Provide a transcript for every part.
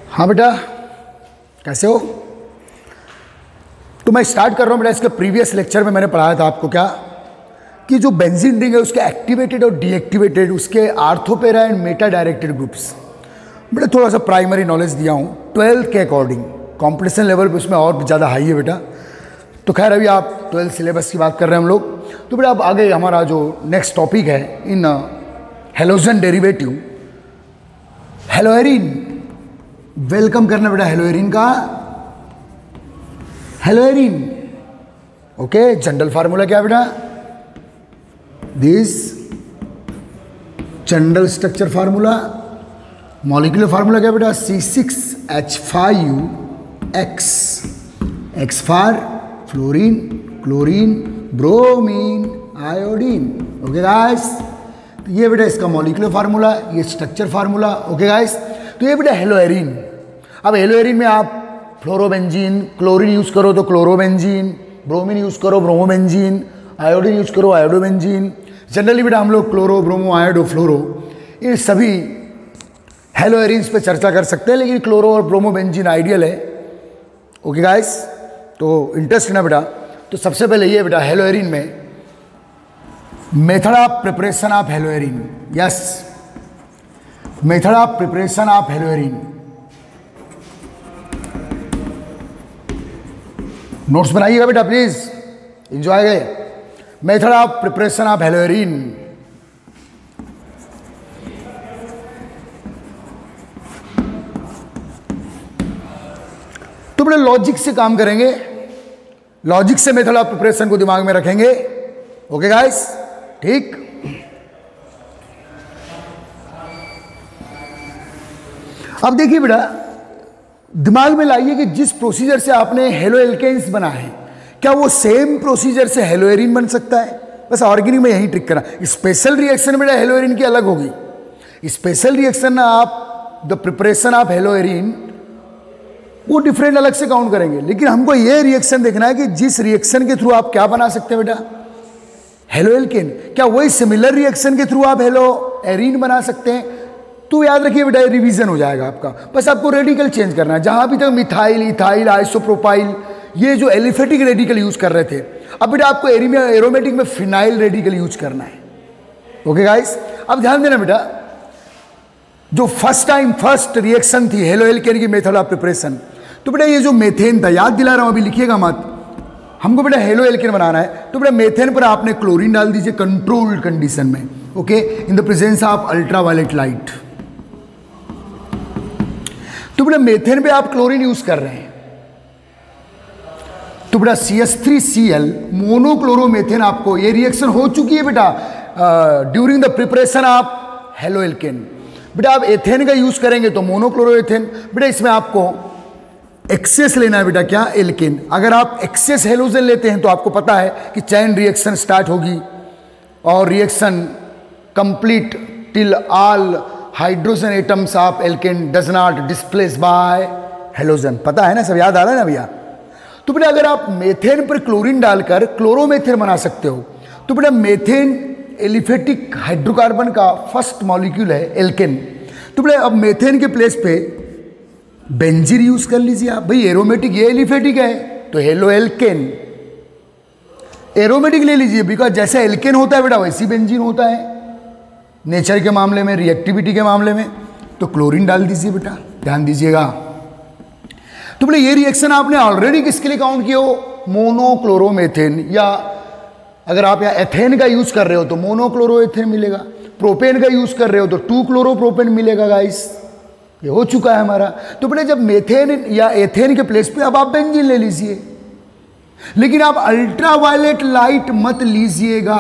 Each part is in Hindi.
हाँ बेटा, कैसे हो? तो मैं स्टार्ट कर रहा हूँ बेटा। इसके प्रीवियस लेक्चर में मैंने पढ़ाया था आपको क्या कि जो बेंजीन रिंग है उसके एक्टिवेटेड और डीएक्टिवेटेड, उसके ortho para and meta directed groups. बेटा थोड़ा सा प्राइमरी नॉलेज दिया हूँ 12th के अकॉर्डिंग। कॉम्पिटिशन लेवल पे उसमें और ज़्यादा हाई है बेटा। तो खैर अभी आप 12th सिलेबस की बात कर रहे हैं हम लोग। तो बेटा अब आगे हमारा जो नेक्स्ट टॉपिक है in halogen derivative, haloarene. Welcome करना बेटा हेलोएरिन का। हेलोएरिन ओके, जनरल फार्मूला क्या बेटा? This general structure formula. Molecular formula क्या बेटा? C6H5U, X for fluorine, chlorine, bromine, iodine. Okay guys, तो ये बेटा इसका मॉलिक्यूलर फार्मूला, ये स्ट्रक्चर फार्मूला। ओके गाइस, तो ये बेटा हेलोएरिन। अब हेलोएरिन में आप फ्लोरोबेंजीन, क्लोरीन यूज़ करो तो क्लोरोबेंजीन, ब्रोमीन यूज़ करो ब्रोमोबेंजीन, आयोडीन यूज़ करो आयोडोबेंजीन। जनरली बेटा हम लोग क्लोरो, ब्रोमो, आयोडो, फ्लोरो, ये सभी हेलोएरिन्स पे चर्चा कर सकते हैं, लेकिन क्लोरो और ब्रोमोबेंजीन आइडियल है। ओके गाइस, तो इंटरेस्ट ना बेटा। तो सबसे पहले ये बेटा हेलोएरिन में method of preparation of haloarene. Yes, method of preparation of haloarene. Notes बनाइएगा बेटा प्लीज, एंजॉय गए। Method of preparation of haloarene. तो बड़े लॉजिक से काम करेंगे, लॉजिक से मेथड ऑफ प्रिपरेशन को दिमाग में रखेंगे। ओके गाइस, ठीक। अब देखिए बेटा, दिमाग में लाइए कि जिस प्रोसीजर से आपने हेलो एल्केन्स बना है, क्या वो सेम प्रोसीजर से हेलोएरिन बन सकता है? बस ऑर्गेनिक में यही ट्रिक करना। स्पेशल रिएक्शन बेटा हेलोएरिन की अलग होगी। स्पेशल रिएक्शन आप द प्रिपरेशन ऑफ हेलोएरिन वो डिफरेंट अलग से काउंट करेंगे, लेकिन हमको ये रिएक्शन देखना है कि जिस रिएक्शन के थ्रू आप क्या बना सकते हैं बेटा? Haloalkane. क्या वही सिमिलर रिएक्शन के थ्रू आप हेलोएरिन बना सकते हैं? तो याद रखिए बेटा, रिवीजन हो जाएगा आपका। बस आपको रेडिकल चेंज करना है। जहां अभी तक मिथाइल, इथाइल, आइसोप्रोपाइल ये जो एलिफेटिक रेडिकल यूज कर रहे थे, अब बेटा आपको एरोमेटिक में फिनाइल रेडिकल यूज करना है। ओके गाइस, अब ध्यान देना बेटा, जो फर्स्ट रिएक्शन थी हेलो एल्केन की मेथड ऑफ प्रिपरेशन, तो बेटा ये जो मेथेन था, याद दिला रहा हूं, अभी लिखिएगा मत, हमको बेटा हेलो एल्केन बनाना है। तो बेटा मेथेन पर आपने क्लोरीन डाल दीजिए कंट्रोल्ड कंडीशन में। Okay, in the presence of ultraviolet light. तो बेटा मेथेन पे आप क्लोरीन यूज कर रहे हैं, तो बेटा CH3Cl मोनोक्लोरोमेथेन, आपको ये रिएक्शन हो चुकी है बेटा during the preparation of haloalkane. बेटा आप एथेन का यूज करेंगे तो मोनोक्लोरोएथेन। बेटा इसमें आपको एक्सेस लेना है बेटा, क्या? एल्केन। अगर आप एक्सेस हेलोजन लेते हैं तो आपको पता है कि चैन रिएक्शन स्टार्ट होगी और reaction complete till all hydrogen atoms of alkane does not displace by halogen. पता है ना, सब याद आ रहा है ना भैया? तो बेटा अगर आप मेथेन पर क्लोरीन डालकर क्लोरोमेथेन बना सकते हो, तो बेटा मेथेन एलिफेटिक हाइड्रोकार्बन का फर्स्ट मॉलिक्यूल है एल्केन। तो बेटा अब मेथेन के प्लेस पे बेंजीन यूज कर लीजिए आप। भाई एरोमेटिक, ये एलिफेटिक है तो हेलो एल्केन। एरोमेटिक ले लीजिए, बिकॉज जैसे एल्केन होता है बेटा वैसी बेंजीन होता है नेचर के मामले में, रिएक्टिविटी के मामले में। तो क्लोरीन डाल दीजिए बेटा, ध्यान दीजिएगा। तो बोले ये रिएक्शन आपने ऑलरेडी किसके लिए काउंट किया हो? मोनोक्लोरोमेथेन। या अगर आप यहाँ एथेन का यूज कर रहे हो तो मोनोक्लोरोएथेन मिलेगा, प्रोपेन का यूज कर रहे हो तो 2-क्लोरोप्रोपेन मिलेगा गाइस। ये हो चुका है हमारा। तो बेटा जब मेथेन या एथेन के प्लेस पे अब आप बेंजीन ले लीजिए, लेकिन आप अल्ट्रावायलेट लाइट मत लीजिएगा।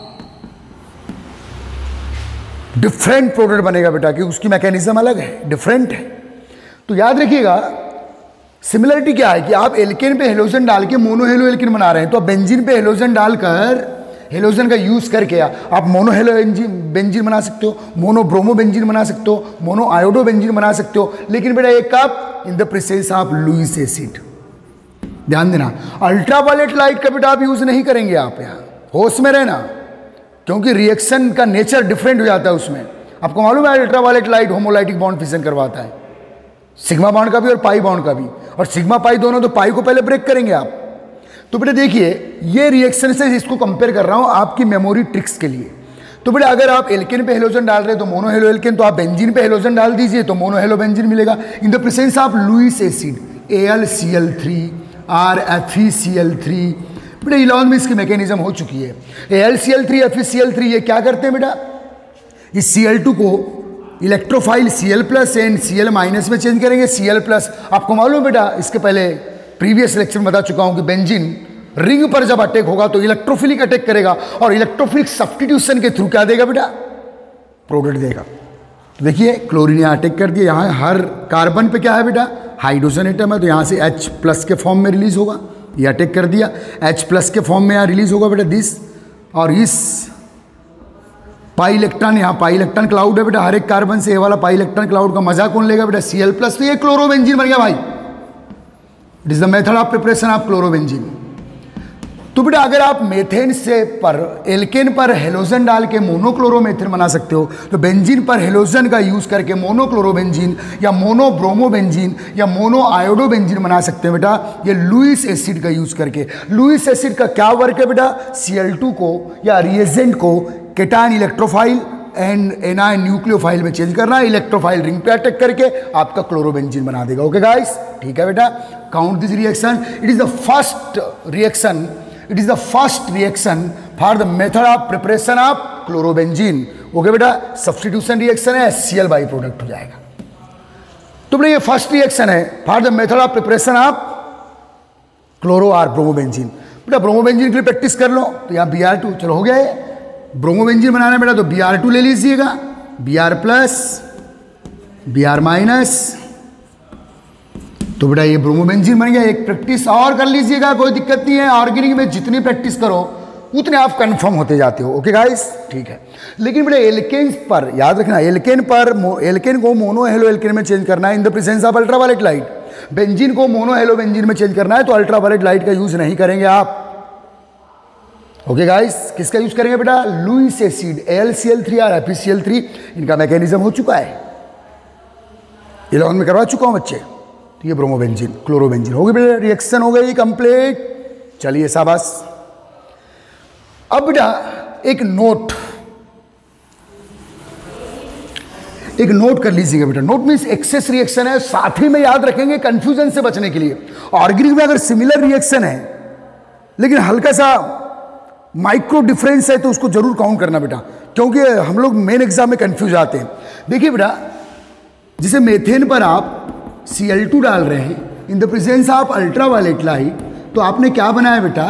डिफरेंट प्रोडक्ट बनेगा बेटा, क्योंकि उसकी मैकेनिज्म अलग है, डिफरेंट है। तो याद रखिएगा सिमिलरिटी क्या है कि आप एल्केन पे हेलोजन डाल के मोनो हेलो एल्केन बना रहे हैं, तो आप बेंजीन पे हेलोजन डालकर, हेलोजन का यूज करके आप मोनो हेलो बेंजीन बना सकते हो, मोनो ब्रोमो बेंजीन बना सकते हो, मोनो आयोडो बेंजीन बना सकते हो। लेकिन बेटा एक कप in the presence of Lewis acid. ध्यान देना, अल्ट्रावायलेट लाइट का बेटा आप यूज नहीं करेंगे। आप यहाँ होश में रहना, क्योंकि रिएक्शन का नेचर डिफरेंट हो जाता है उसमें। आपको मालूम है ultraviolet light homolytic bond fission करवाता है, सिग्मा बॉन्ड का भी और पाई बॉन्ड का भी, और सिग्मा पाई दोनों, तो पाई को पहले ब्रेक करेंगे आप। तो बेटा देखिए ये रिएक्शन से इसको कंपेयर कर रहा हूं आपकी मेमोरी ट्रिक्स के लिए। तो बेटा अगर आप एल्केन पे हेलोजन डाल रहे हैं तो मोनो हेलो एल्केन, तो आप बेंजीन पे हेलोजन डाल दीजिए तो मोनो हेलो बेंजीन मिलेगा। In the presence of Lewis acid AlCl3 और FeCl3। बेटा इलेवन में इसकी मैकेनिज्म हो चुकी है। AlCl3 FeCl3 ये क्या करते हैं बेटा, इस Cl2 को इलेक्ट्रोफाइल Cl+ एंड Cl- में चेंज करेंगे। Cl+, आपको मालूम बेटा इसके पहले प्रीवियस लेक्चर में बता चुका हूं कि बेंजीन रिंग पर जब अटैक होगा तो इलेक्ट्रोफिलिक अटैक करेगा, और इलेक्ट्रोफिलिक सब्स्टिट्यूशन के थ्रू क्या देगा बेटा, प्रोडक्ट देगा। तो देखिए क्लोरीन यहाँ अटैक कर दिया, यहाँ हर कार्बन पे क्या है बेटा, हाइड्रोजन एटम है, तो यहाँ से H+ के फॉर्म में रिलीज होगा, ये अटैक कर दिया, H+ के फॉर्म में यहाँ रिलीज होगा बेटा दिस, और इस पाई इलेक्ट्रॉन, यहाँ पाई इलेक्ट्रॉन क्लाउड है बेटा, हर एक कार्बन से ये वाला पाई इलेक्ट्रॉन क्लाउड का मजा कौन लेगा बेटा, Cl+, तो ये क्लोरोबेंजीन बन गया भाई। It is the method of preparation of chlorobenzene. तो बेटा अगर आप मेथेन से पर एल्केन पर हेलोजन डाल के मोनोक्लोरोमेथेन बना सकते हो, तो बेंजीन पर हेलोजन का यूज करके मोनोक्लोरोबेंजीन या मोनोब्रोमोबेंजीन या मोनो आयोडोबेंजीन बना सकते हैं बेटा, ये लुईस एसिड का यूज करके। लुईस एसिड का क्या वर्क है बेटा, Cl2 को या रिएजेंट को cation electrophile and anion nucleophile में चेंज करना है, इलेक्ट्रोफाइल रिंग पे अटैक करके आपका क्लोरोबेंजीन बना देगा। ओके गाइस, ठीक है बेटा, count this reaction. It is the first reaction, it is the first reaction for the method of preparation of chlorobenzene. Okay बेटा, सब्स्टिट्यूशन रिएक्शन है, HCl बाई प्रोडक्ट हो जाएगा। तो बेटा ये फर्स्ट रिएक्शन है for the method of preparation of chloro और ब्रोमोबेंजीन। बेटा ब्रोमोबेंजीन के लिए प्रैक्टिस कर लो, तो यहाँ Br2, चलो हो गया है। ब्रोमोबेंजीन बनाना है बेटा तो Br2 ले लीजिएगा, Br+, Br-, तो बेटा ये ब्रोमोबेंजीन बन गया। एक प्रैक्टिस और कर लीजिएगा, कोई दिक्कत नहीं है, ऑर्गेनिक में जितनी प्रैक्टिस करो उतने आप कंफर्म होते जाते हो। ओके गाइस, ठीक है। लेकिन बेटा एल्केन पर याद रखना, एल्केन को मोनो हेलो एल्केन में चेंज करना है in the presence of ultraviolet light. Benzene को मोनो हेलो बेंजीन में चेंज करना है तो अल्ट्रावायलेट लाइट का यूज नहीं करेंगे आप। ओके गाइस, किसका यूज करेंगे बेटा, लुईस एसिड AlCl3 और FeCl3। इनका मैकेनिज्म हो चुका है, 11 में करवा चुका हूं बच्चे। तो ये ब्रोमोबेंजीन क्लोरोबेंजीन हो गई बेटा, रिएक्शन हो गई कंप्लीट। चलिए शाबाश। अब बेटा एक नोट कर लीजिएगा बेटा। नोट मीन्स एक्सेस रिएक्शन है, साथ ही में याद रखेंगे कंफ्यूजन से बचने के लिए। ऑर्गेनिक में अगर सिमिलर रिएक्शन है लेकिन हल्का सा माइक्रो डिफरेंस है तो उसको जरूर काउंट करना बेटा, क्योंकि हम लोग मेन एग्जाम में कंफ्यूज आते हैं। देखिए बेटा, जैसे मेथेन पर आप Cl2 डाल रहे हैं in the presence of ultraviolet light, तो आपने क्या बनाया बेटा,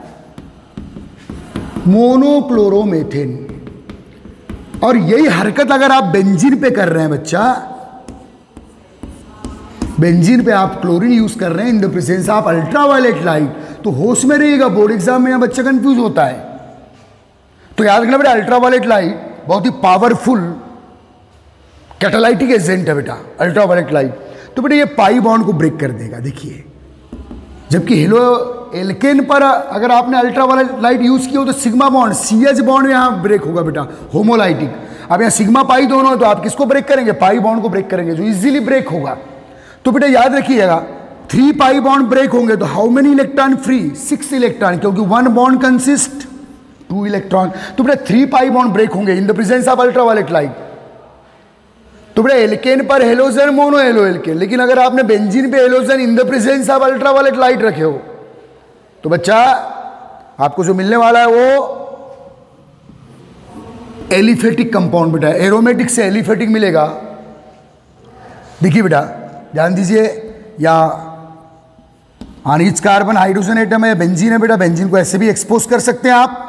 मोनोक्लोरोमेथेन। और यही हरकत अगर आप बेंजीन पे कर रहे हैं बच्चा, बेंजीन पे आप क्लोरीन यूज कर रहे हैं in the presence of ultraviolet light, तो होश में रहिएगा, बोर्ड एग्जाम में यहां बच्चा कंफ्यूज होता है। तो याद रखना बेटा, अल्ट्रावायलेट लाइट बहुत ही पावरफुल कैटालाइटिक एजेंट है बेटा अल्ट्रावायलेट लाइट। तो बेटा ये पाई बॉन्ड को ब्रेक कर देगा। देखिए, जबकि हेलो एल्केन पर अगर आपने अल्ट्रावायलेट लाइट यूज की हो तो सिग्मा बॉन्ड CH बॉन्ड यहां ब्रेक होगा बेटा, होमोलाइटिक। अब यहां सिग्मा पाई दोनों है तो आप किसको ब्रेक करेंगे, पाई बॉन्ड को ब्रेक करेंगे, जो इजीली ब्रेक होगा। तो बेटा याद रखिएगा, 3 पाई बॉन्ड ब्रेक होंगे तो how many electron free, 6 electron, क्योंकि 1 बॉन्ड कंसिस्ट 2 इलेक्ट्रॉन। तो बेटा 3 पाई बॉन्ड ब्रेक होंगे in the presence of ultraviolet light. तो बेटा एल्केन पर हेलोजन मोनो हेलो एल्केन, लेकिन अगर आपने बेंजीन पे halogen in the presence of ultraviolet light रखे हो तो बच्चा आपको जो मिलने वाला है वो एलिफेटिक कंपाउंड बेटा, एरोमेटिक से एलिफेटिक मिलेगा। देखिए बेटा ध्यान दीजिए, या on each carbon hydrogen atom है, बेंजीन है बेटा, बेंजीन को ऐसे भी एक्सपोज कर सकते हैं आप।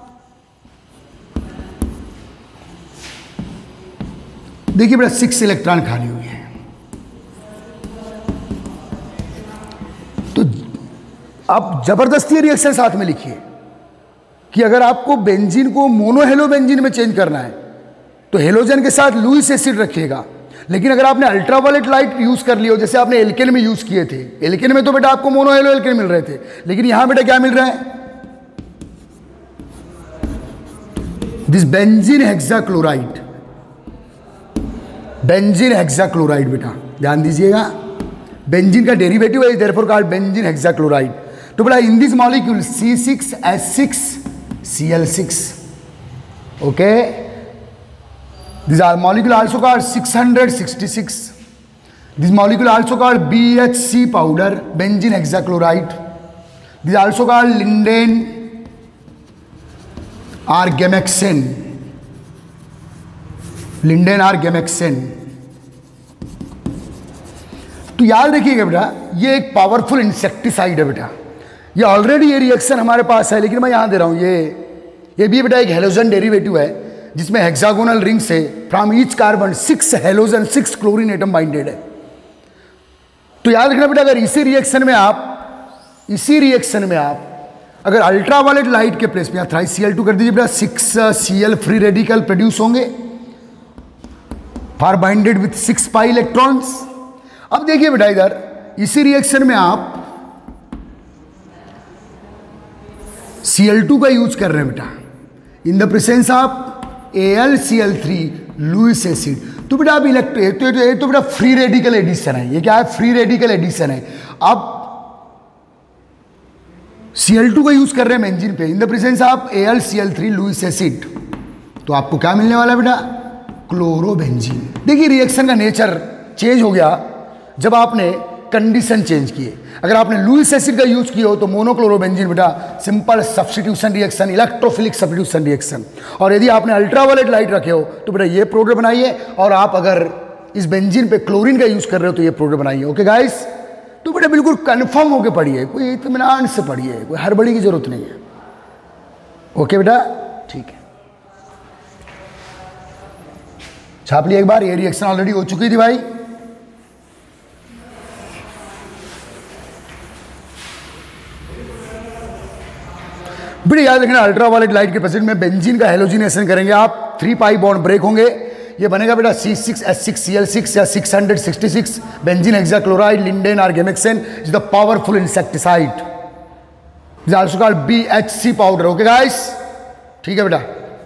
देखिए बेटा 6 इलेक्ट्रॉन खाली हुए हैं। तो आप जबरदस्ती रिएक्शन साथ में लिखिए कि अगर आपको बेंजीन को मोनो हेलो बेंजीन में चेंज करना है तो हेलोजन के साथ लुईस एसिड रखिएगा। लेकिन अगर आपने अल्ट्रावायलेट लाइट यूज कर लिया हो, जैसे आपने एल्केन में यूज किए थे, एल्केन में तो बेटा आपको मोनो हेलो एल्केन मिल रहे थे, लेकिन यहां बेटा क्या मिल रहा है, this benzene hexachloride, benzene hexachloride बेटा। ध्यान दीजिएगा, बेंजीन का डेरिवेटिव है, देयरफॉर कॉल्ड बेंजीन हेक्साक्लोराइड। तो बेटा in this molecule C6H6Cl6, okay, this are molecule also called 666, this molecule also called BHC powder, benzene hexachloride, this also called lindane or gammexane, lindane or gammexane. तो याद रखिएगा बेटा, ये एक पावरफुल इंसेक्टिसाइड है बेटा, ये ऑलरेडी ये रिएक्शन हमारे पास है, लेकिन मैं यहां दे रहा हूं, ये भी बेटा एक हेलोजन डेरिवेटिव है, जिसमें हेक्सागोनल रिंग से from each carbon 6 halogen 6 chlorine atom binded है। तो याद रखना बेटा, अगर इसी रिएक्शन में आप अगर अल्ट्रावायलेट लाइट के प्लेस में यहाँ थ्राइस Cl2 कर दीजिए बेटा, 6 Cl फ्री रेडिकल प्रोड्यूस होंगे for binded with 6 pi electrons. अब देखिए बेटा, इधर इसी रिएक्शन में आप Cl2 का यूज कर रहे हैं बेटा, in the presence of AlCl3 Lewis acid. तो बेटा अब तो बेटा फ्री रेडिकल एडिशन है, ये क्या है, फ्री रेडिकल एडिशन है। अब Cl2 का यूज कर रहे हैं बेंजीन पे, in the presence of AlCl3 Lewis acid, तो आपको क्या मिलने वाला है बेटा, क्लोरोबेंजीन। देखिए रिएक्शन का नेचर चेंज हो गया जब आपने कंडीशन चेंज किए। अगर आपने लुईस एसिड का यूज किया हो तो मोनोक्लोरोबेंजीन बेटा simple substitution reaction, electrophilic substitution reaction. और यदि आपने अल्ट्रावायलेट लाइट रखे हो तो बेटा ये प्रोडक्ट बनाइए, और आप अगर इस बेंजीन पे क्लोरीन का यूज कर रहे हो तो ये प्रोडक्ट बनाइए। ओके गाइस, तो बेटा बिल्कुल कंफर्म होकर पढ़िए, कोई इत्मीनान से पढ़िए, कोई हड़बड़ी की जरूरत नहीं है। ओके बेटा, ठीक है, छाप लिया एक बार, ये रिएक्शन ऑलरेडी हो चुकी थी भाई। बेटा याद रखना, अल्ट्रावायलेट लाइट के प्रेजेंट में बेंजीन का हेलोजिनेशन करेंगे आप, 3 पाई बॉन्ड ब्रेक होंगे, ये बनेगा बेटा C6H6Cl6 या 666 benzene hexachloride lindane or gammexane is the powerful insecticide, is also called BHC powder. Okay guys, ठीक है बेटा।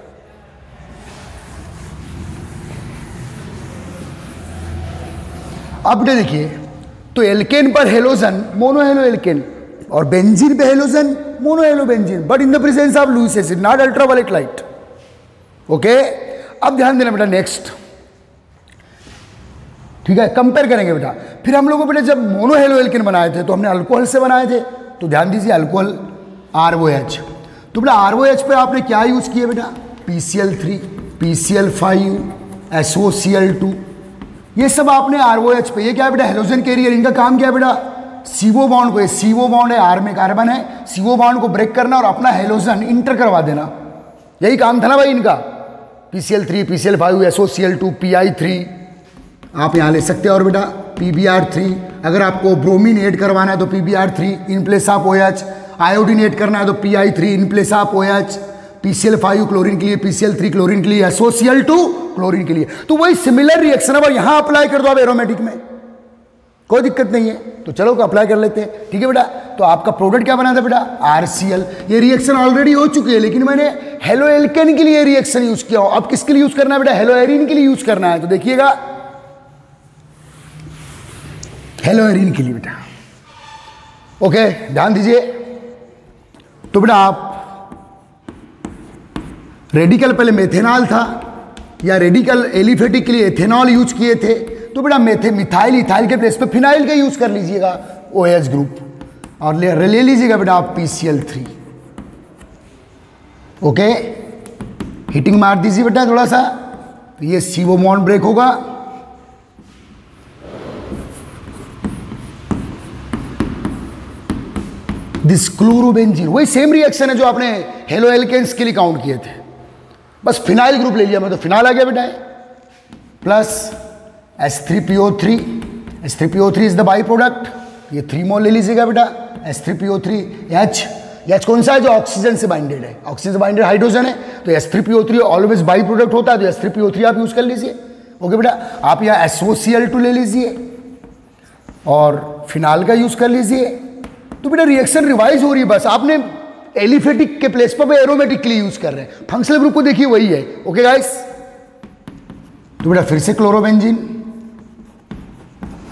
अब बेटा देखिए, तो एल्केन पर हेलोजन मोनोहेलो एल्केन और बेंजीन पे halogen monohalobenzene, but in the presence of Lewis acid, not ultraviolet light. Okay, अब ध्यान देना बेटा, नेक्स्ट, ठीक है, कंपेयर करेंगे बेटा। फिर हम लोगों बेटा जब मोनोहेलो एल्केन बनाए थे तो हमने अल्कोहल से बनाए थे, तो ध्यान दीजिए अल्कोहल ROH। तो बेटा ROH पे आपने क्या यूज किया बेटा, PCl3, PCl5, SOCl2, ये सब आपने ROH पे। ये क्या है बेटा, हेलोजन कैरियर, इनका काम क्या है बेटा, CO बॉन्ड को, CO बॉन्ड है, R में कार्बन है, CO बॉन्ड को ब्रेक करना और अपना हेलोजन इंटर करवा देना, यही काम था ना भाई इनका। PCl3, PCl5, SOCl2, PI3 आप यहाँ ले सकते हैं, और बेटा PBr3, अगर आपको ब्रोमीन ऐड करवाना है तो PBr3 in place of OH, iodine add करना है तो PI3 in place of OH, PCl5 chlorine के लिए, PCl3 क्लोरीन के लिए, SOCl2 क्लोरीन के लिए। तो वही सिमिलर रिएक्शन अब यहां अप्लाई कर दो आप एरोमेटिक में, कोई दिक्कत नहीं है। तो चलो अप्लाई कर लेते हैं, ठीक है बेटा। तो आपका प्रोडक्ट क्या बना था बेटा, RCl। ये रिएक्शन ऑलरेडी हो चुकी है, लेकिन मैंने हेलो एल्केन के लिए रिएक्शन यूज किया। अब किसके लिए यूज करना है बेटा, हेलो एरीन के लिए यूज करना है। तो देखिएगा हेलो एरीन के लिए बेटा, ओके, ध्यान दीजिए। तो बेटा आप रेडिकल पहले मेथेनॉल था, या रेडिकल एलिफेटिक के लिए एथेनॉल यूज किए थे, तो बेटा मिथाइल इथाइल के प्लेस पे फिनाइल का यूज कर लीजिएगा, OH ग्रुप, और ले लीजिएगा बेटा आप PCl3। ओके, हीटिंग मार दीजिए बेटा थोड़ा सा, तो ये CO बॉन्ड ब्रेक होगा, दिस क्लोरोबेंजीन। वही सेम रिएक्शन है जो आपने हेलो एल्केन्स के लिए काउंट किए थे, बस फिनाइल ग्रुप ले लिया, मैं तो फिनाइल आ गया बेटा, plus H3PO3, H3PO3 is the by product, ये 3 मोल ले लीजिएगा बेटा, H3PO3, H कौन सा है, जो ऑक्सीजन से बाइंडेड है, ऑक्सीजन से बाइंडेड हाइड्रोजन है, तो H3PO3 ऑलवेज बाई प्रोडक्ट होता है, तो H3PO3 आप यूज कर लीजिए। ओके बेटा, आप यहाँ SOCl2 ले लीजिए और फिनाइल का यूज कर लीजिए। तो बेटा रिएक्शन रिवाइज हो रही है, बस आपने एलिफेटिक के प्लेस पर एरोमेटिक के लिए यूज कर रहे हैं, फंक्शनल ग्रुप को देखिए वही है। ओके गाइस, तो बेटा फिर से क्लोरोबेंजीन,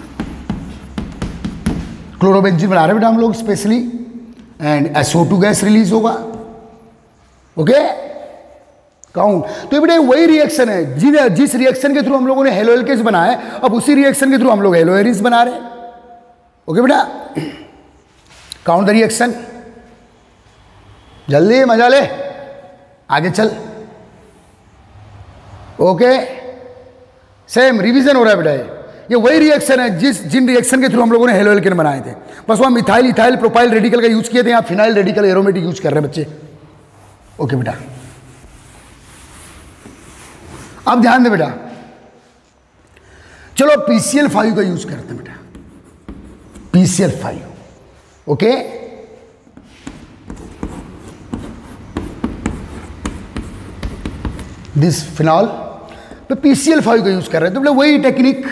क्लोरोबेंजीन बना रहे हैं बेटा हम लोग specially, and SO2 gas release होगा। Okay, count. तो बेटा वही रिएक्शन है जिस रिएक्शन के थ्रू हम लोगों ने हेलो एल्केन्स बनाया है, अब उसी रिएक्शन के थ्रू हम लोग हेलो एरिन्स बना रहे हैं। ओके बेटा, काउंट द रिएक्शन, जल्दी मजा ले, आगे चल। ओके, सेम रिवीजन हो रहा है बेटा, ये वही रिएक्शन है जिन रिएक्शन के थ्रू हम लोगों ने हेलो एल्केन बनाए थे, बस वहां मिथाइल इथाइल प्रोपाइल रेडिकल का यूज किए थे, यहां फिनाइल रेडिकल एरोमेटिक यूज कर रहे हैं बच्चे। ओके बेटा, अब ध्यान दे बेटा, चलो PCl5 का यूज करते हैं बेटा, PCl5। ओके, दिस फिनॉल पे PCl5 का यूज कर रहे हैं, तो बेटा वही technique,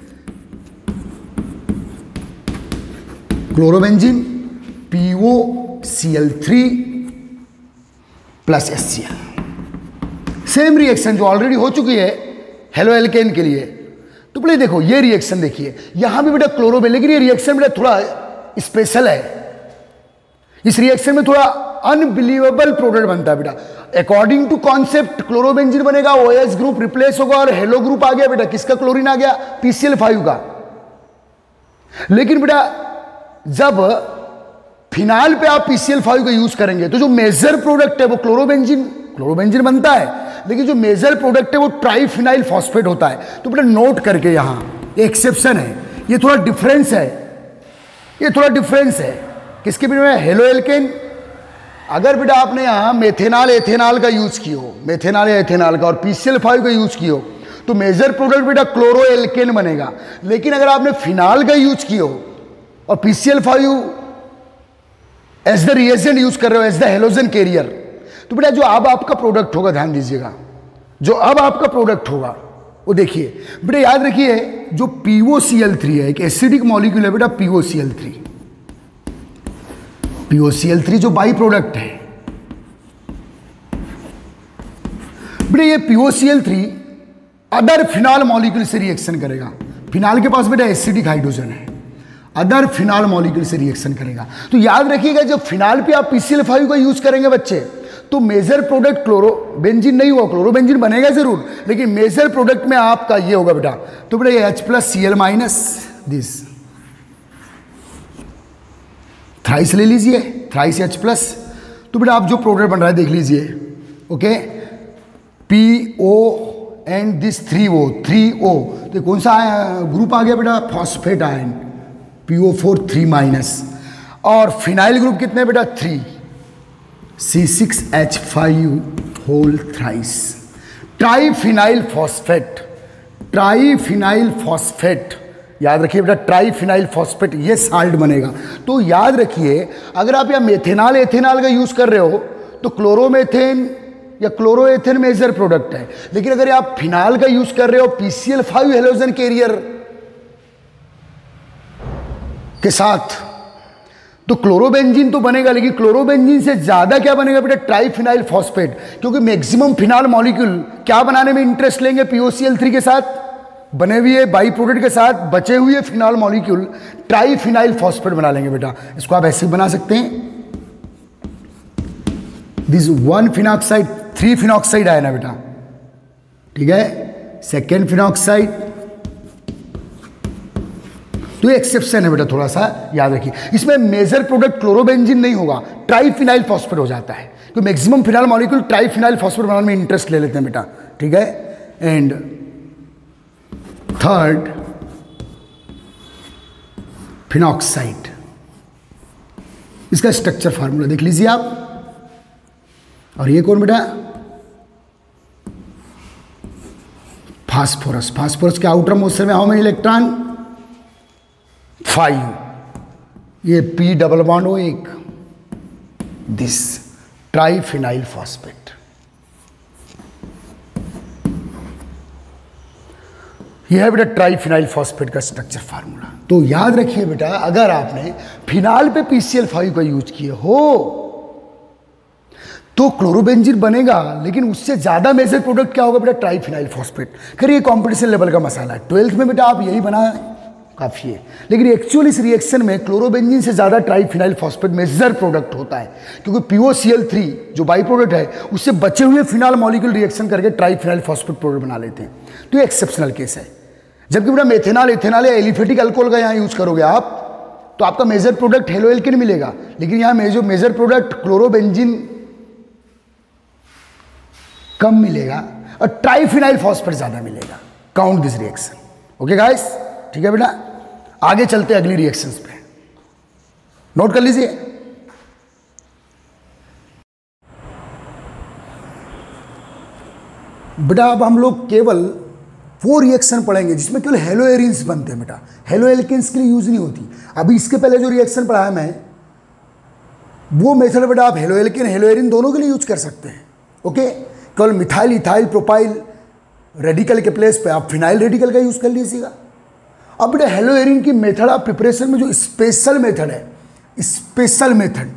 chlorobenzene POCl3 plus HCl, same reaction जो ऑलरेडी हो चुकी है हेलो एल्केन के लिए। तो बेटा देखो ये रिएक्शन देखिए, यहां भी बेटा क्लोरोबेन, लेकिन ये रिएक्शन बेटा थोड़ा स्पेशल है, इस रिएक्शन में थोड़ा अनबिलीवेबल प्रोडक्ट बनता है बेटा। अकॉर्डिंग टू कॉन्सेप्ट क्लोरोबेंजीन बनेगा, OH ग्रुप रिप्लेस होगा और हेलो ग्रुप आ गया बेटा, किसका क्लोरीन आ गया, PCl5 का। लेकिन बेटा जब फिनाइल पे आप PCl5 का यूज करेंगे तो जो मेजर प्रोडक्ट है वो क्लोरोबेंजीन बनता है, लेकिन जो मेजर प्रोडक्ट है वो ट्राइफिनाइल फॉस्फेट होता है। तो बेटा नोट करके यहां एक्सेप्शन है, ये थोड़ा डिफरेंस है, ये थोड़ा डिफरेंस है किसके बीच में, हेलो एल्केन। अगर बेटा आपने यहां मेथेनॉल एथेनॉल का यूज किया हो, मेथेनॉल या एथेनॉल का, और PCl5 का यूज किया हो, तो मेजर प्रोडक्ट बेटा क्लोरो एल्केन बनेगा। लेकिन अगर आपने फिनाइल का यूज किया हो और PCl5 as the reagent use कर रहे हो, एज द हेलोजन कैरियर, तो बेटा जो अब आपका प्रोडक्ट होगा, ध्यान दीजिएगा, जो अब आपका प्रोडक्ट होगा वो देखिए बेटा, याद रखिए जो POCl3 है, एक एसिडिक मॉलिक्यूल है बेटा, POCl3 जो बाई प्रोडक्ट है बेटा, ये POCl3 अदर फिनॉल मॉलिक्यूल से रिएक्शन करेगा। फिनॉल के पास बेटा एसिडिक हाइड्रोजन है, अदर फिनॉल मॉलिक्यूल से रिएक्शन करेगा। तो याद रखिएगा जब फिनॉल पे आप PCl5 का यूज करेंगे बच्चे, तो मेजर प्रोडक्ट क्लोरोबेंजीन नहीं होगा, क्लोरोबेंजीन बनेगा जरूर, लेकिन मेजर प्रोडक्ट में आपका ये होगा बेटा। तो बेटा ये H+Cl- दिस थ्राइस ले लीजिए, थ्राइस H+। तो बेटा आप जो प्रोडक्ट बन रहा है देख लीजिए। Okay, PO and this 3O, तो कौन सा ग्रुप आ गया बेटा, फॉस्फेट आयन, PO4 3-, और फिनाइल ग्रुप कितने बेटा, 3, C6H5 whole thrice, triphenyl phosphate, याद रखिए बेटा, ट्राइफिनाइल फॉस्फेट, ये साल्ट बनेगा। तो याद रखिए अगर आप यहाँ मेथेनॉल एथेनॉल का यूज कर रहे हो तो क्लोरोमेथेन या क्लोरोएथेन मेजर प्रोडक्ट है, लेकिन अगर आप फिनाइल का यूज कर रहे हो PCl5 हेलोजन कैरियर के साथ, तो क्लोरोबेंजीन तो बनेगा, लेकिन क्लोरोबेंजीन से ज्यादा क्या बनेगा बेटा, ट्राइफिनाइल फॉस्फेट, क्योंकि मैक्सिमम फिनाइल मॉलिक्यूल क्या बनाने में इंटरेस्ट लेंगे, POCl3 के साथ बने हुए बाई प्रोडक्ट के साथ बचे हुए फिनाइल मॉलिक्यूल ट्राइफिनाइल फॉस्फेट बना लेंगे बेटा। इसको आप ऐसे बना सकते हैं, दिस 1 फिनॉक्साइड 3 फिनॉक्साइड आया ना बेटा, ठीक है, सेकेंड फिनॉक्साइड, तो एक्सेप्शन है बेटा, थोड़ा सा याद रखिए। इसमें मेजर प्रोडक्ट क्लोरोबेंजीन नहीं होगा, ट्राइफिनाइल फॉस्फेट हो जाता है, तो maximum phenyl molecule triphenyl phosphate बनाने में इंटरेस्ट ले लेते हैं बेटा, ठीक है। एंड थर्ड फिनॉक्साइड, इसका स्ट्रक्चर फार्मूला देख लीजिए आप। और ये कौन बेटा, फास्फोरस, फास्फोरस के आउटर मोस्ट में हाउ मेनी इलेक्ट्रॉन, 5, ये P डबल बॉन्ड हो एक, दिस ट्राइफिनाइल फॉस्फेट। यह है बेटा ट्राइफिनाइल फॉस्फेट का स्ट्रक्चर फार्मूला। तो याद रखिए बेटा, अगर आपने फिनाइल पे PCl5 का यूज किया हो तो क्लोरोबेंजीन बनेगा, लेकिन उससे ज्यादा मेजर प्रोडक्ट क्या होगा बेटा, ट्राइफिनाइल फॉस्फेट। खैर ये कॉम्पिटिशन लेवल का मसाला है, 12th में बेटा आप यही बना काफ़ी है। लेकिन एक्चुअली इस रिएक्शन में क्लोरोबेंजीन से ज़्यादा ट्राइफिनाइल फॉस्फेट मेजर प्रोडक्ट होता है, क्योंकि POCl3 जो बाई प्रोडक्ट है उससे बचे हुए फिनाल मॉलिक्यूल रिएक्शन करके ट्राइफिनाइल फॉस्फेट प्रोडक्ट बना लेते हैं। तो ये एक्सेप्शनल केस है। जबकि बेटा मेथेनॉल, इथेनॉल या एलिफेटिक अल्कोहल का यहाँ यूज करोगे आप तो आपका मेजर प्रोडक्ट हेलोएल्केन मिलेगा, लेकिन यहाँ मेजर प्रोडक्ट क्लोरोबेंजीन कम मिलेगा और ट्राइफिनाइल फॉस्फेट ज़्यादा मिलेगा। Count this reaction. Okay guys, ठीक है बेटा, आगे चलते हैं अगली रिएक्शंस पे, नोट कर लीजिए। बेटा अब हम लोग केवल वो रिएक्शन पढ़ेंगे जिसमें केवल हेलोएरिन्स बनते हैं बेटा, हेलोएल्केन्स के लिए यूज नहीं होती। अभी इसके पहले जो रिएक्शन पढ़ाया मैं वो मेथड बेटा आप हेलोएल्केन हेलोएरिन दोनों के लिए यूज कर सकते हैं। ओके, केवल मिथाइल इथाइल प्रोपाइल रेडिकल के प्लेस पे आप फिनाइल रेडिकल का यूज कर लीजिएगा। अब बेटा हेलोएरिन की मेथड आप प्रिपरेशन में जो स्पेशल मेथड है, स्पेशल मेथड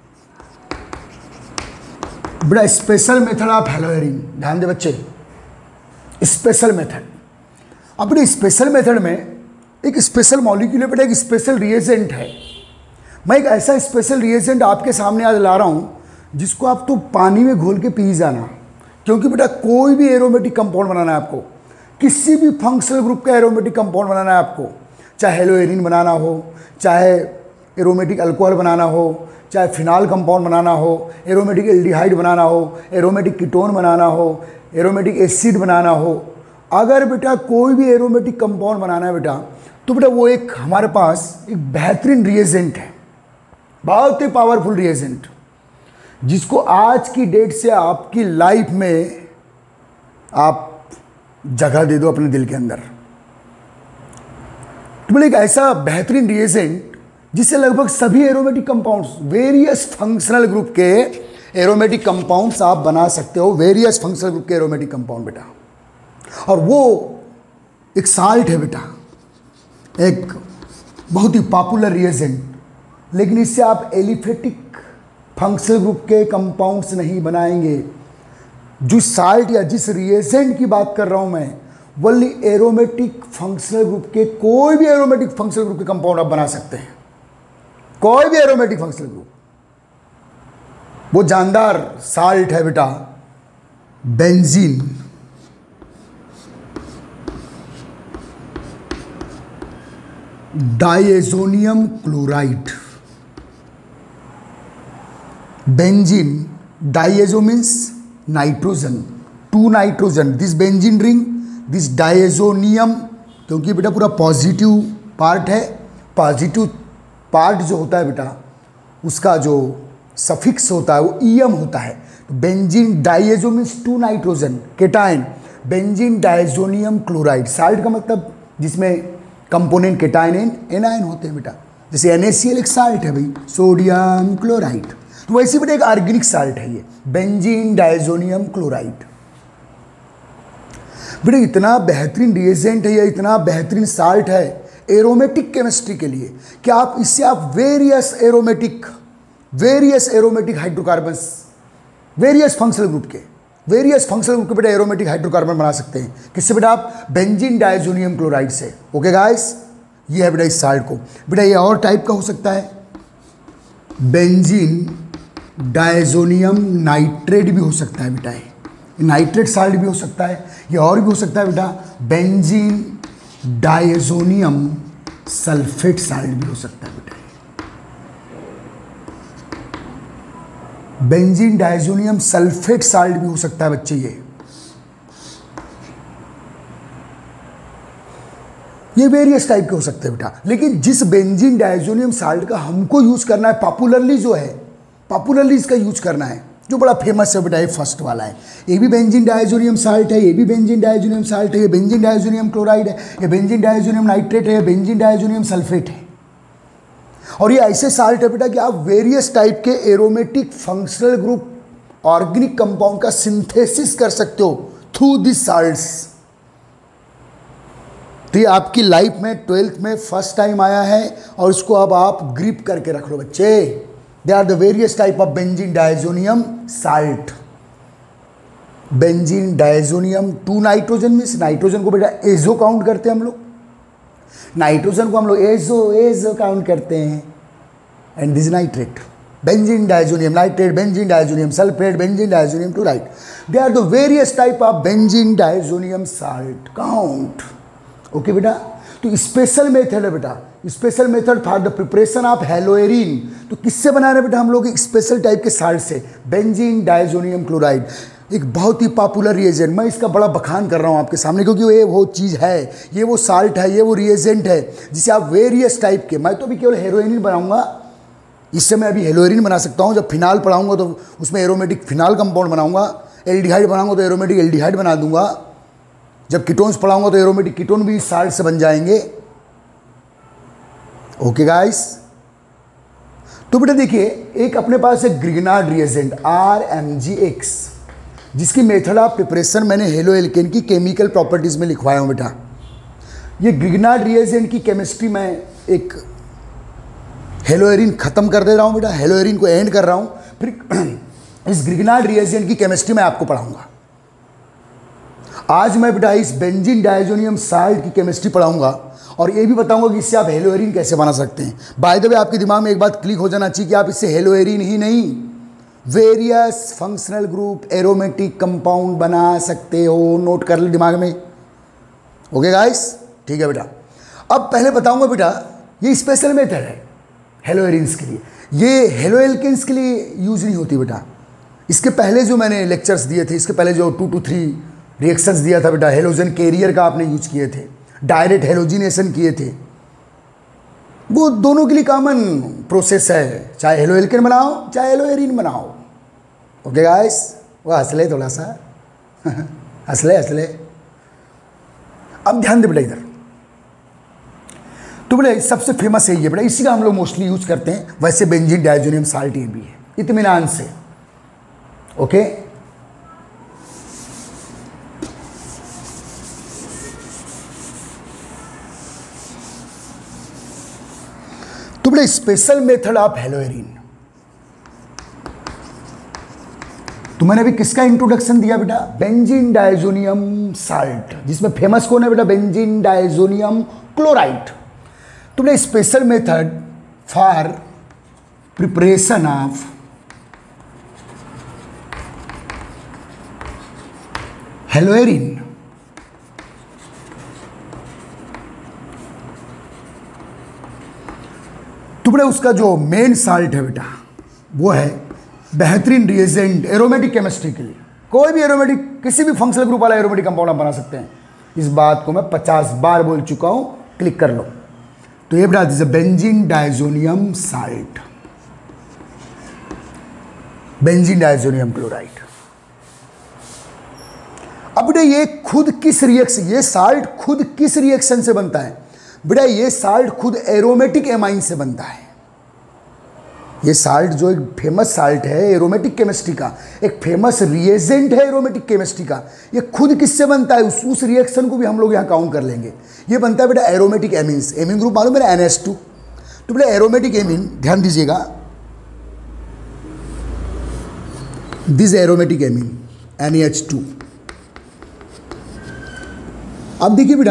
बेटा, स्पेशल मेथड आप हेलोएरिन, ध्यान दे बच्चे, स्पेशल मेथड। अब बेटा स्पेशल मेथड में एक स्पेशल मॉलिक्यूल है बेटा, एक स्पेशल रिएजेंट है। मैं एक ऐसा स्पेशल रिएजेंट आपके सामने आज ला रहा हूं जिसको आप तो पानी में घोल के पी जाना, क्योंकि बेटा कोई भी एरोमेटिक कंपाउंड बनाना है आपको, किसी भी फंक्शनल ग्रुप का एरोमेटिक कंपाउंड बनाना है आपको, चाहे हेलोएरिन बनाना हो, चाहे एरोमेटिक अल्कोहल बनाना हो, चाहे फिनाल कंपाउंड बनाना हो, एरोमेटिक एल्डिहाइड बनाना हो, एरोमेटिक कीटोन बनाना हो, एरोमेटिक एसिड बनाना हो, अगर बेटा कोई भी एरोमेटिक कंपाउंड बनाना है बेटा, तो बेटा वो एक हमारे पास एक बेहतरीन रिएजेंट है, बहुत ही पावरफुल रिएजेंट, जिसको आज की डेट से आपकी लाइफ में आप जगह दे दो अपने दिल के अंदर। तो बोले एक ऐसा बेहतरीन रिएजेंट जिससे लगभग सभी aromatic compounds, various functional group के एरोमेटिक कंपाउंड्स आप बना सकते हो, वेरियस फंक्शनल ग्रुप के एरोमेटिक कंपाउंड बेटा। और वो एक साल्ट है बेटा, एक बहुत ही पॉपुलर रिएजेंट, लेकिन इससे आप एलिफेटिक फंक्शनल ग्रुप के कंपाउंड्स नहीं बनाएंगे। जो साल्ट या जिस रिएजेंट की बात कर रहा हूं मैं, वही एरोमेटिक फंक्शनल ग्रुप के, कोई भी एरोमेटिक फंक्शनल ग्रुप के कंपाउंड आप बना सकते हैं, कोई भी एरोमेटिक फंक्शनल ग्रुप। वो जानदार साल्ट है बेटा benzene, diazonium chloride. Benzene, diazo means nitrogen, 2 nitrogen, this benzene ring, this diazonium, क्योंकि बेटा पूरा पॉजिटिव पार्ट है, पॉजिटिव पार्ट जो होता है बेटा उसका जो सफिक्स होता है वो ईएम होता है। तो benzene diazo means 2 nitrogen, cation, benzene diazonium chloride. Salt का मतलब जिसमें कंपोनेंट केटाइन एनायन होते हैं बेटा, जैसे NaCl एक साल्ट है भाई, सोडियम क्लोराइड। तो वैसे बेटा एक ऑर्गेनिक साल्ट है ये बेंजीन डाइएजोनियम क्लोराइड। बेटा इतना बेहतरीन रिएजेंट है, या इतना बेहतरीन साल्ट है एरोमेटिक केमिस्ट्री के लिए कि आप इससे आप various aromatic hydrocarbons, various functional group के बेटा एरोमेटिक हाइड्रोकार्बन बना सकते हैं। किससे बेटा? आप बेंजीन डाइएजोनियम क्लोराइड से। ओके गाइस, ये है बेटा इस साल्ट को। बेटा ये और टाइप का हो सकता है, बेंजीन डाइएजोनियम नाइट्रेट भी हो सकता है बेटा, ये नाइट्रेट साल्ट भी हो सकता है, ये और भी हो सकता है बेटा बेंजीन डाइएजोनियम सल्फेट साल्ट भी हो सकता है बेटा, बेंजीन डाइएजोनियम सल्फेट साल्ट भी हो सकता है बच्चे। ये वेरियस टाइप के हो सकते हैं बेटा, लेकिन जिस बेंजीन डाइएजोनियम साल्ट का हमको यूज करना है पॉपुलरली, जो है पॉपुलरली इसका यूज करना है, जो बड़ा फेमस है बेटा, ये फर्स्ट वाला है। ये भी बेंजीन डाइएजोनियम साल्ट है, ये भी बेंजीन डाइएजोनियम साल्ट है, ये बेंजीन डाइएजोनियम क्लोराइड है, ये बेंजीन डाइएजोनियम नाइट्रेट है, ये बेंजीन डाइएजोनियम सल्फेट है। और ये ऐसे साल्ट है बेटा कि आप वेरियस टाइप के aromatic functional group organic compound का सिंथेसिस कर सकते हो थ्रू दिस साल्ट्स। तो ये आपकी लाइफ में 12th में फर्स्ट टाइम आया है, और इसको अब आप ग्रिप करके रख लो बच्चे। They are the various type of benzene diazonium salt. Benzene diazonium 2 nitrogen means nitrogen को बेटा एजो काउंट करते हैं हम लोग, नाइट्रोजन को हम लोग एजो काउंट करते हैं, and this nitrate, benzene diazonium nitrate, benzene diazonium sulphate, benzene diazonium chloride, they are the various type of benzene diazonium salt count. Okay बेटा, तो स्पेशल मेथड है बेटा, special method for the preparation of haloarene. तो किससे बना रहे बेटा हम लोग? एक स्पेशल टाइप के साल्ट से, बेंजीन डाइजोनियम क्लोराइड, एक बहुत ही पॉपुलर रिएजेंट। मैं इसका बड़ा बखान कर रहा हूँ आपके सामने, क्योंकि ये वो चीज़ है, ये वो साल्ट है, ये वो रिएजेंट है जिसे आप वेरियस टाइप के, मैं तो अभी केवल हेरोइन बनाऊंगा, इससे मैं अभी हेलोएरिन बना सकता हूँ। जब फिनाल पढ़ाऊंगा तो उसमें एरोमेटिक फिनाल कंपाउंड बनाऊंगा, एल्डिहाइड बनाऊंगा तो एरोमेटिक एल्डिहाइड बना दूंगा, जब कीटोन्स पढ़ाऊंगा तो एरोमेटिक कीटोन भी इस साल्ट से बन जाएंगे। ओके गाइस, तो बेटा देखिए, एक अपने पास है ग्रिग्नार्ड रिएजेंट RMgX, जिसकी मेथड ऑफ प्रिपरेशन मैंने हेलो एल्केन की केमिकल प्रॉपर्टीज में लिखवाया हूं बेटा। ये ग्रिग्नार्ड रिएजेंट की केमिस्ट्री में एक हेलोएरिन खत्म कर दे रहा हूं बेटा, हेलोएरिन को एंड कर रहा हूं, फिर इस ग्रिग्नार्ड रिएजेंट की केमिस्ट्री में आपको पढ़ाऊंगा। आज मैं बेटा इस बेंजीन डाइजोनियम साल्ट की केमिस्ट्री पढ़ाऊंगा और ये भी बताऊंगा कि इससे आप हेलोएरिन कैसे बना सकते हैं। बाय द वे, आपके दिमाग में एक बात क्लिक हो जाना चाहिए कि आप इससे हेलोएरिन ही नहीं, various functional group aromatic compound बना सकते हो। नोट कर ले दिमाग में। ओके गाइस, ठीक है बेटा। अब पहले बताऊंगा बेटा, ये स्पेशल मेथड है हेलोएरिन्स के लिए, ये हेलो एल्केन्स के लिए यूज नहीं होती बेटा। इसके पहले जो मैंने लेक्चर्स दिए थे, इसके पहले जो 2 to 3 रिएक्शंस दिया था बेटा, हेलोजन कैरियर का आपने यूज किए थे, डायरेक्ट हेलोजिनेशन किए थे, वो दोनों के लिए कॉमन प्रोसेस है, चाहे हेलो एल्केन बनाओ चाहे हेलोएरिन बनाओ। ओके गाइस, वो हंसले थोड़ा सा हंसले। अब ध्यान दे बेटा इधर, तो बेटा सबसे फेमस यही है बेटा, इसी का हम लोग मोस्टली यूज करते हैं। वैसे बेंजीन डाइजोनियम साल्ट ये भी है, इत्मीनान से। ओके, तो बेटा स्पेशल मेथड ऑफ हेलोएरिन, तो मैंने अभी किसका इंट्रोडक्शन दिया बेटा? बेंजीन डाइजोनियम साल्ट, जिसमें फेमस कौन है बेटा? Benzene diazonium chloride. तो बेटा special method for preparation of haloarene, तो बेटा उसका जो मेन साल्ट है बेटा वो है बेहतरीन रिएजेंट एरोमेटिक केमिस्ट्री के लिए। कोई भी एरोमेटिक, किसी भी फंक्शनल ग्रुप वाला एरोमेटिक कंपाउंड आप बना सकते हैं। इस बात को मैं 50 बार बोल चुका हूं, क्लिक कर लो। तो ये बेटा this benzene diazonium salt, benzene diazonium chloride. अब बेटा ये खुद किस रिएक्शन, ये साल्ट खुद किस रिएक्शन से बनता है बेटा? ये साल्ट खुद एरोमेटिक एमाइन से बनता है। ये साल्ट जो एक फेमस साल्ट है एरोमेटिक केमिस्ट्री का, एक फेमस रिएजेंट है एरोमेटिक केमिस्ट्री का, ये खुद किससे बनता है? उस रिएक्शन को भी हम लोग यहाँ काउंट कर लेंगे। ये बनता है बेटा एरोमेटिक एमीन्स। एमीन ग्रुप मालूम है NH2, तो बेटा एरोमेटिक एमीन, ध्यान दीजिएगा, दिस एरोमेटिक एमीन NH2। अब देखिए बेटा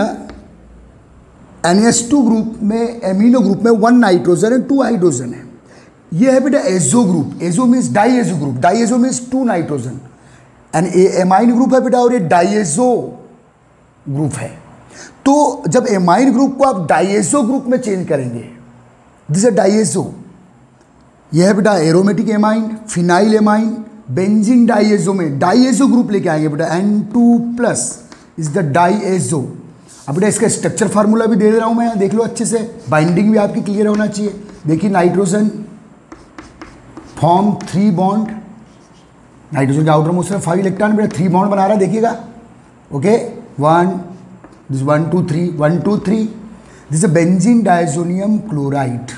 NH2 ग्रुप में, एमिनो ग्रुप में 1 नाइट्रोजन है, 2 हाइड्रोजन है। ये है बेटा azo group, azo means diazo group, diazo means 2 nitrogen, and amine group है बेटा, और ये डाइएजो ग्रुप है। तो जब एमाइन ग्रुप को आप डाइएजो ग्रुप में चेंज करेंगे, दिस है डाइएजो, यह है बेटा aromatic amine, phenyl amine, benzene diazo में डाइएजो ग्रुप लेके आएंगे बेटा, N2+ इज द डाइएजो। अब बेटा इसका स्ट्रक्चर फार्मूला भी दे रहा हूं मैं यहाँ, देख लो अच्छे से, बाइंडिंग भी आपकी क्लियर होना चाहिए। देखिए नाइट्रोजन फॉर्म 3 बॉन्ड, नाइट्रोजन का आउटर मोस्ट 5 इलेक्ट्रॉन बेटा 3 बॉन्ड बना रहा है, देखिएगा। Okay, 1 2 3 1 2 3, this is benzene diazonium chloride.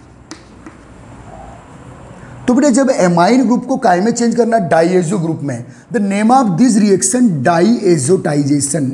तो बेटा जब एमाइन ग्रुप को काय में चेंज करना डाइएजो ग्रुप में, the name of this reaction diazotization,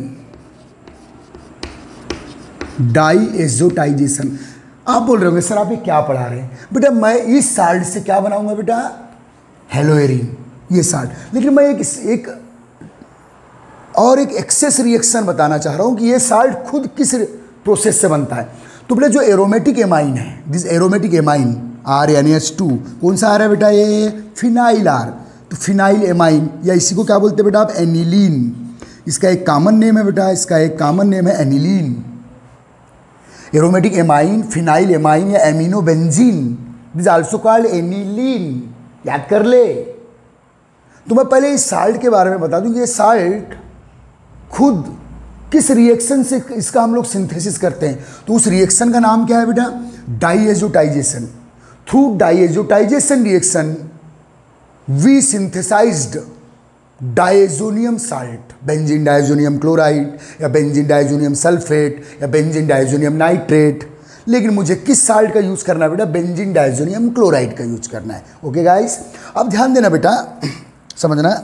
diazotization. आप बोल रहे होंगे सर आप ये क्या पढ़ा रहे हैं? बेटा मैं इस साल्ट से क्या बनाऊंगा बेटा? हेलोएरिन, ये साल्ट। लेकिन मैं एक एक्सेस रिएक्शन बताना चाह रहा हूं कि ये साल्ट खुद किस प्रोसेस से बनता है। तो बेटा जो एरोमेटिक एमाइन है, दिस एरोमेटिक एमाइन RNH2 कौन सा आ रहा है बेटा, ये फिनाइल R। तो फिनाइल एमाइन या इसी को क्या बोलते हैं बेटा आप, एनिलीन। इसका एक कॉमन नेम है बेटा, इसका एक कॉमन नेम है aniline. Aromatic amine, phenyl amine या amino benzene, this also called aniline. याद कर ले। तो मैं पहले इस साल्ट के बारे में बता दूं, ये साल्ट खुद किस रिएक्शन से इसका हम लोग सिंथेसिस करते हैं। तो उस रिएक्शन का नाम क्या है बेटा, diazotization. Through diazotization reaction we synthesized diazonium salt, benzene diazonium chloride या बेंजीन डायजोनियम सल्फेट या बेंजीन डायजोनियम नाइट्रेट। लेकिन मुझे किस साल्ट का यूज़ करना है बेटा, बेंजीन डायजोनियम क्लोराइड का यूज करना है। ओके गाइस, अब ध्यान देना बेटा, समझना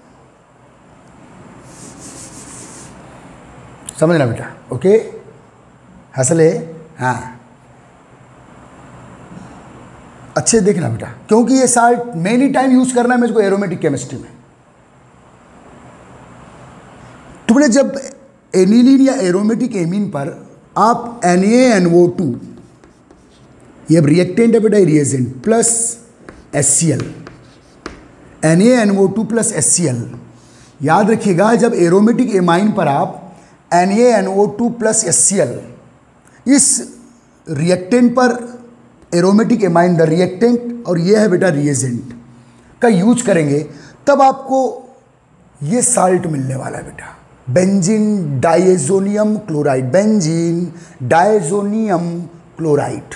बेटा। ओके हंसले, हाँ अच्छे देखना बेटा, क्योंकि ये साल्ट मेनी टाइम यूज करना है मुझको एरोमेटिक केमिस्ट्री में। तो बेटा जब एनिलीन या एरोमेटिक एमीन पर आप NaNO2, ये रिएक्टेंट है बेटा, reagent plus HCl, NaNO2 plus HCl। याद रखिएगा जब एरोमेटिक एमाइन पर आप NaNO2 प्लस HCl इस रिएक्टेंट पर, एरोमेटिक एमाइन द रिएक्टेंट और ये है बेटा रिएजेंट का यूज करेंगे, तब आपको ये साल्ट मिलने वाला है बेटा, benzene diazonium chloride, benzene diazonium chloride.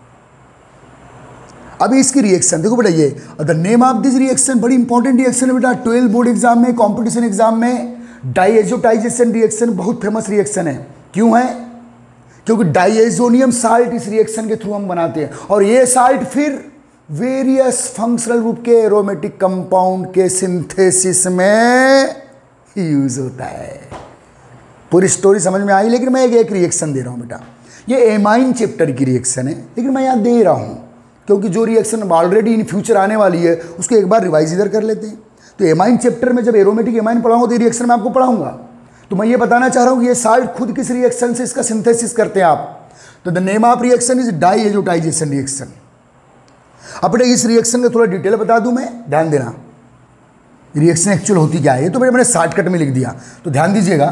अभी इसकी रिएक्शन देखो बेटा, ये the name of this reaction बड़ी इंपॉर्टेंट रिएक्शन है बेटा, 12 बोर्ड एग्जाम में, कंपटीशन एग्जाम में डाइएजोटाइजेशन रिएक्शन बहुत फेमस रिएक्शन है। क्यों है, क्योंकि डाइएजोनियम साल्ट इस रिएक्शन के थ्रू हम बनाते हैं और ये साल्ट फिर वेरियस फंक्शनल ग्रुप के एरोमेटिक कंपाउंड के सिंथेसिस में यूज होता है। पूरी स्टोरी समझ में आई, लेकिन मैं एक रिएक्शन दे रहा हूं बेटा, ये एमाइन चैप्टर की रिएक्शन है, लेकिन मैं यहाँ दे रहा हूं क्योंकि जो रिएक्शन ऑलरेडी इन फ्यूचर आने वाली है उसको एक बार रिवाइज इधर कर लेते हैं। तो एमाइन चैप्टर में जब एरोमेटिक एमाइन पढ़ाऊंगा तो ये रिएक्शन मैं आपको पढ़ाऊंगा। तो मैं ये बताना चाह रहा हूं कि ये साल्ट खुद किस रिएक्शन से इसका सिंथेसिस करते हैं आप। तो the name of reaction is diazotization reaction. अब बेटा इस रिएक्शन का थोड़ा डिटेल बता दूं मैं, ध्यान देना रिएक्शन एक्चुअल होती क्या है। ये तो मैंने शॉर्टकट में लिख दिया, तो ध्यान दीजिएगा।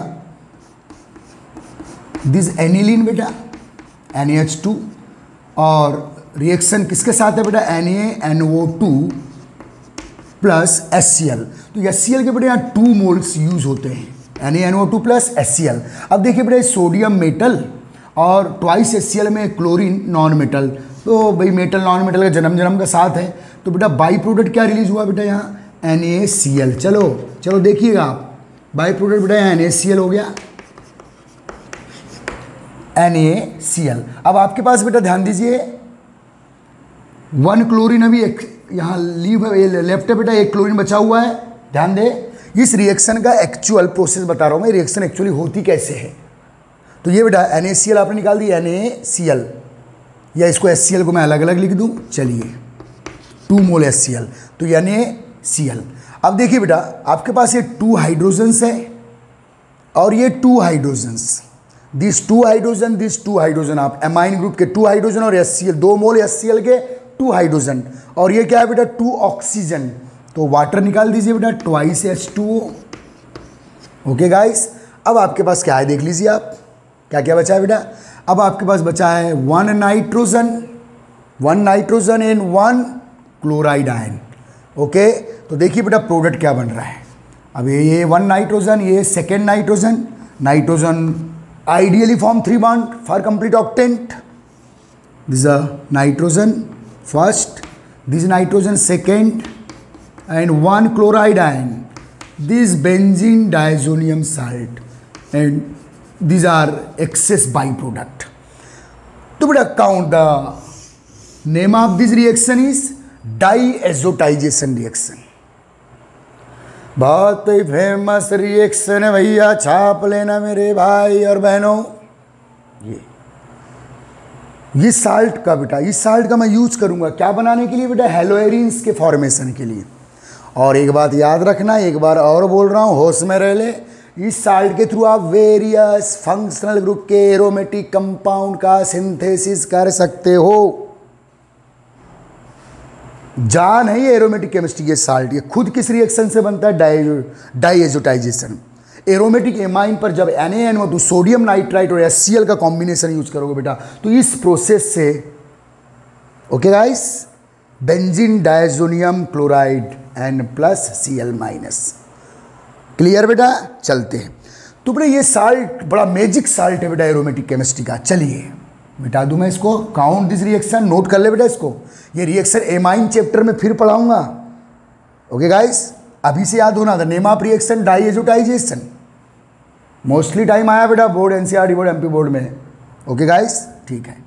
दिस एनिलीन बेटा NaH2 और रिएक्शन किसके साथ है बेटा, NaNO2 प्लस HCl। तो HCl के बेटा यहाँ 2 मोल्स यूज होते हैं, NaNO2 प्लस HCl। अब देखिए बेटा सोडियम मेटल और ट्वाइस HCl में क्लोरीन नॉन मेटल। तो भाई मेटल नॉन मेटल का जन्म का साथ है, तो बेटा बाई प्रोडक्ट क्या रिलीज हुआ बेटा यहाँ NaCl। चलो देखिएगा आप, बाई प्रोडक्ट बेटा यहाँ NaCl हो गया, NaCl। अब आपके पास बेटा ध्यान दीजिए 1 क्लोरीन अभी एक यहाँ लीव है, लेफ्ट है बेटा, 1 क्लोरीन बचा हुआ है। ध्यान दे, इस रिएक्शन का एक्चुअल प्रोसेस बता रहा हूँ मैं, रिएक्शन एक्चुअली होती कैसे है। तो ये बेटा NaCl आपने निकाल दी, NaCl, या इसको HCl को मैं अलग अलग लिख दूँ, चलिए 2 मोल HCl, तो NaCl। अब देखिए बेटा आपके पास ये 2 हाइड्रोजन्स है और ये 2 hydrogens, this 2 hydrogen, this 2 hydrogen, आप एमाइन ग्रुप के 2 हाइड्रोजन और HCl 2 मोल HCl के 2 हाइड्रोजन, और ये क्या है बेटा 2 ऑक्सीजन। तो वाटर निकाल दीजिए बेटा, ट्वाइस H2O। ओके गाइस, अब आपके पास क्या है देख लीजिए आप, क्या क्या बचा है बेटा। अब आपके पास बचा है 1 nitrogen and 1 chloride ion. Okay, तो देखिए बेटा प्रोडक्ट क्या बन रहा है। अब ये 1 नाइट्रोजन, ये second nitrogen ideally form 3 bond for complete octant. This is a nitrogen first, this nitrogen second, and 1 chloride ion. This benzene diazonium salt, and these are excess byproduct. तो बेटा count the name of this reaction is diazotization reaction. बहुत ही फेमस रिएक्शन है भैया, छाप लेना मेरे भाई और बहनों। ये साल्ट का बेटा, इस साल्ट का मैं यूज करूंगा क्या बनाने के लिए बेटा, हेलोएरिन्स के फॉर्मेशन के लिए। और एक बात याद रखना, एक बार और बोल रहा हूँ, होश में रह ले, इस साल्ट के थ्रू आप वेरियस फंक्शनल ग्रुप के एरोमेटिक कंपाउंड का सिंथेसिस कर सकते हो। जान है ये एरोमेटिक केमिस्ट्री, ये साल्ट ये खुद किस रिएक्शन से बनता है? डाइएजोटाइजेशन। एरोमेटिक एमाइन पर जब NaNO2 सोडियम नाइट्राइट और HCl का कॉम्बिनेशन यूज करोगे बेटा, तो इस प्रोसेस से okay guys, benzene diazonium chloride N+Cl-। Clear बेटा? चलते हैं। तो बेटा ये साल्ट बड़ा मैजिक साल्ट है बेटा एरोमेटिक केमिस्ट्री का। चलिए मिटा दूं मैं इसको। काउंट दिस रिएक्शन, नोट कर ले बेटा इसको। ये रिएक्शन एमाइन चैप्टर में फिर पढ़ाऊंगा। ओके गाइस, अभी से याद होना था, name of reaction diazotization. Mostly time आया बेटा board, NCERT board, MP board में। ओके गाइस, ठीक है।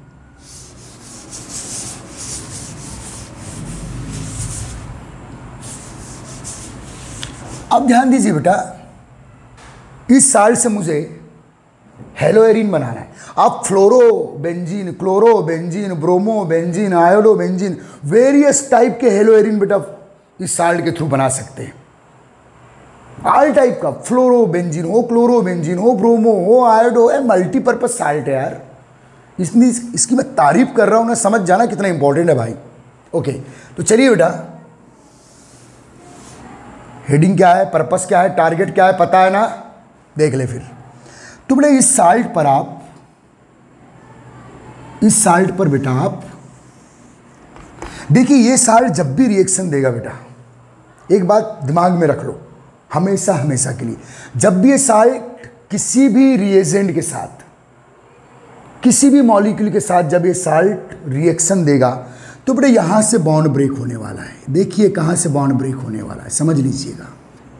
अब ध्यान दीजिए बेटा, इस साल्ट से मुझे हेलोएरिन बनाना है। आप fluorobenzene, chlorobenzene, bromobenzene, iodobenzene, various type के हेलोएरिन बेटा इस साल्ट के थ्रू बना सकते हैं। ऑल टाइप का, फ्लोरोबेंजीन हो, क्लोरोबेंजीन हो, ब्रोमो हो, आयोडो है, मल्टीपर्पज साल्ट है यार। इसकी मैं तारीफ कर रहा हूं ना, समझ जाना कितना इंपॉर्टेंट है भाई। ओके, तो चलिए बेटा, हेडिंग क्या है, पर्पस क्या है, टारगेट क्या है, पता है ना? देख ले फिर। तो बेटा इस साल्ट पर बेटा आप देखिए, ये साल्ट जब भी रिएक्शन देगा बेटा, एक बात दिमाग में रख लो हमेशा हमेशा के लिए, जब भी ये साल्ट किसी भी रिएजेंट के साथ, किसी भी मॉलिक्यूल के साथ जब ये साल्ट रिएक्शन देगा, तो बेटा यहां से बॉन्ड ब्रेक होने वाला है। देखिए कहां से बॉन्ड ब्रेक होने वाला है, समझ लीजिएगा।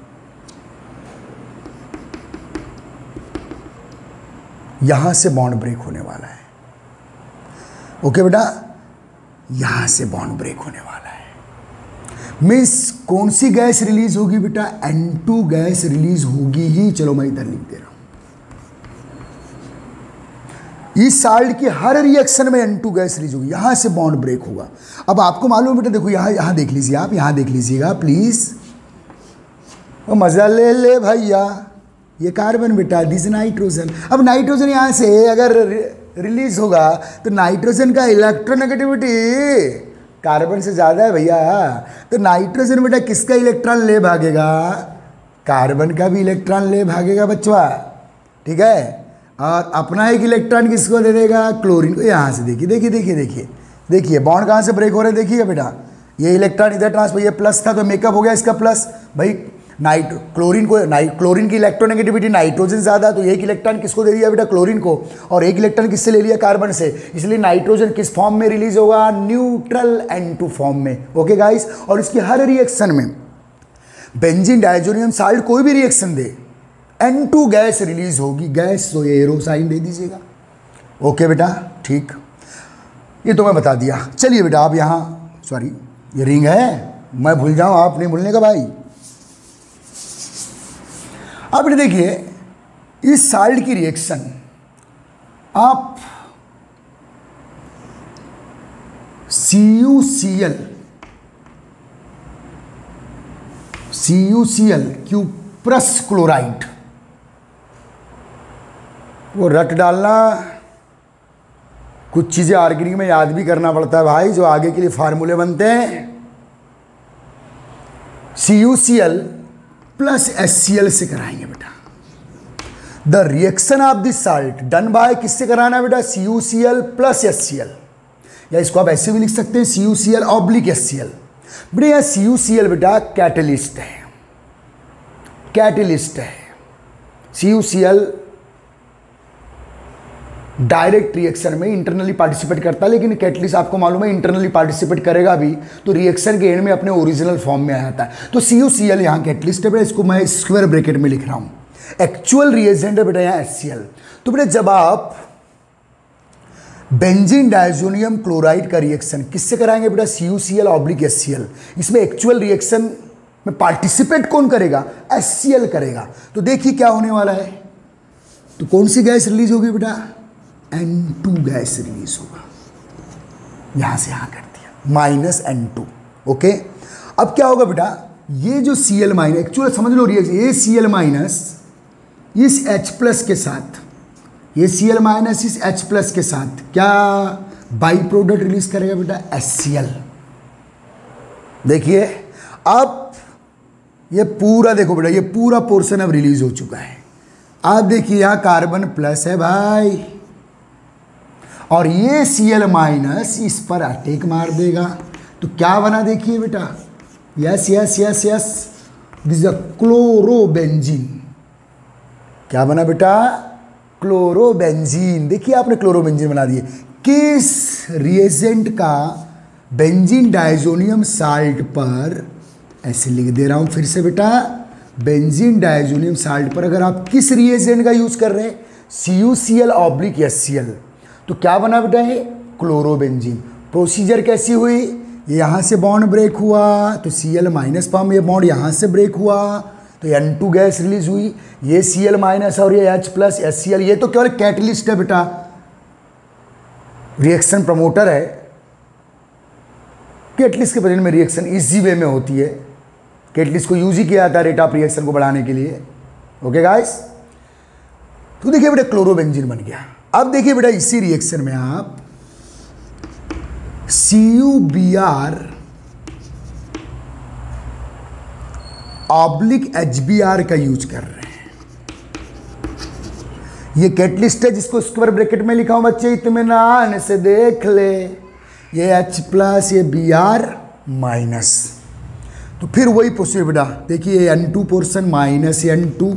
यहां से बॉन्ड ब्रेक होने वाला है। ओके बेटा, यहां से बॉन्ड ब्रेक होने वाला है। मीन्स कौन सी गैस रिलीज होगी बेटा? N2 गैस रिलीज होगी ही। चलो मैं इधर लिख दे रहा हूं, इस साल्ट की हर रिएक्शन में N2 गैस रिलीज होगी, यहां से बॉन्ड ब्रेक होगा। अब आपको मालूम है बेटा, देखो यहां देख लीजिए, आप यहां देख लीजिएगा प्लीज, वो मजा ले ले भैया। ये कार्बन बेटा, दिस नाइट्रोजन। अब नाइट्रोजन यहां से अगर रिलीज होगा तो नाइट्रोजन का इलेक्ट्रोनेगेटिविटी कार्बन से ज़्यादा है भैया। तो नाइट्रोजन बेटा किसका इलेक्ट्रॉन ले भागेगा? कार्बन का भी इलेक्ट्रॉन ले भागेगा बच्चा, ठीक है। और अपना एक इलेक्ट्रॉन किसको दे देगा? क्लोरीन को। यहाँ से देखिए देखिए देखिए देखिए देखिए बॉन्ड कहाँ से ब्रेक हो रहे हैं, देखिए बेटा। ये इलेक्ट्रॉन इधर ट्रांसफर, ये प्लस था तो मेकअप हो गया इसका प्लस। भाई क्लोरीन की इलेक्ट्रोनेगेटिविटी नाइट्रोजन ज़्यादा, तो एक इलेक्ट्रॉन किसको दे दिया बेटा? क्लोरीन को। और एक इलेक्ट्रॉन किससे ले लिया? कार्बन से। इसलिए नाइट्रोजन किस फॉर्म में रिलीज होगा? न्यूट्रल N2 फॉर्म में। ओके गाइस, और इसकी हर रिएक्शन में बेंजीन डायजोनियम साल्ट कोई भी रिएक्शन दे, N2 गैस रिलीज होगी। गैस तो ये एरो साइन दे दीजिएगा। ओके बेटा, ठीक, ये तो मैं बता दिया। चलिए बेटा आप यहाँ, सॉरी ये रिंग है, मैं भूल जाऊँ, आप नहीं भूलने का भाई। अब देखिए इस साल्ट की रिएक्शन आप CuCl क्यूप्रस क्लोराइड, वो रट डालना, कुछ चीज़ें ऑर्गेनिक में याद भी करना पड़ता है भाई, जो आगे के लिए फार्मूले बनते हैं। CuCl प्लस HCl से कराएंगे बेटा। The reaction of this salt done by किससे कराना है बेटा? CuCl प्लस HCl, या इसको आप ऐसे भी लिख सकते हैं CuCl ऑब्लिक HCl। बेटा यह CuCl बेटा कैटलिस्ट है, कैटलिस्ट है। CuCl डायरेक्ट रिएक्शन में इंटरनली पार्टिसिपेट करता है, लेकिन कैटलिस्ट आपको मालूम है इंटरनली पार्टिसिपेट करेगा भी तो रिएक्शन के एंड में अपने ओरिजिनल फॉर्म में आ जाता है। तो CuCl यहाँ कैटलिस्ट है बेटा, इसको मैं स्क्वायर ब्रैकेट में लिख रहा हूँ। एक्चुअल रिएजेंट है बेटा यहाँ HCl। तो बेटा जब आप बेंजीन डायजोनियम क्लोराइड का रिएक्शन किससे कराएंगे बेटा? CuCl oblique HCl। इसमें एक्चुअल रिएक्शन में पार्टिसिपेट कौन करेगा? HCl करेगा। तो देखिए क्या होने वाला है, तो कौन सी गैस रिलीज होगी बेटा? N2 गैस रिलीज होगा। यहां से यहां कर दिया -N2। ओके, अब क्या होगा बेटा? ये जो Cl माइनस, एक्चुअल समझ लो रिएक्शन, ये Cl माइनस इस H+ के साथ, ये Cl- इस H+ के साथ क्या बाई प्रोडक्ट रिलीज करेगा बेटा? HCl। देखिए अब ये पूरा देखो बेटा, ये पूरा पोर्शन अब रिलीज हो चुका है। आप देखिए यहाँ कार्बन प्लस है भाई, और ये Cl- इस पर अटैक मार देगा, तो क्या बना देखिए बेटा? Yes yes yes yes, this a chlorobenzene. क्या बना बेटा? क्लोरोबेंजीन। देखिए आपने क्लोरोबेंजीन बना दिए। किस रिएजेंट का बेंजीन डाइजोनियम साल्ट पर, ऐसे लिख दे रहा हूं फिर से बेटा, बेंजीन डाइजोनियम साल्ट पर अगर आप किस रिएजेंट का यूज कर रहे हैं? CuCl/HCl, तो क्या बना बेटा? ये क्लोरोबेंजीन। प्रोसीजर कैसी हुई? ये यहाँ से बॉन्ड ब्रेक हुआ तो Cl- फॉर्म, ये बॉन्ड यहाँ से ब्रेक हुआ तो N2 गैस रिलीज हुई। ये Cl- और ये H+ HCl, ये तो केवल कैटलिस्ट है बेटा, रिएक्शन प्रमोटर है। कैटलिस्ट के प्रेजेंट में रिएक्शन इजी वे में होती है। कैटलिस्ट को यूज ही किया जाता है रेट ऑफ रिएक्शन को बढ़ाने के लिए। ओके गाइस, तो देखिए बेटा क्लोरोबेंजीन बन गया। अब देखिए बेटा इसी रिएक्शन में आप CuBr/HBr का यूज कर रहे हैं। ये कैटलिस्ट है जिसको स्क्वायर ब्रैकेट में लिखा हूं बच्चे, इत्मीनान से देख ले। ये H+, ये Br-, तो फिर वही प्रोसीजर बेटा। देखिए N2 पोर्शन माइनस N2,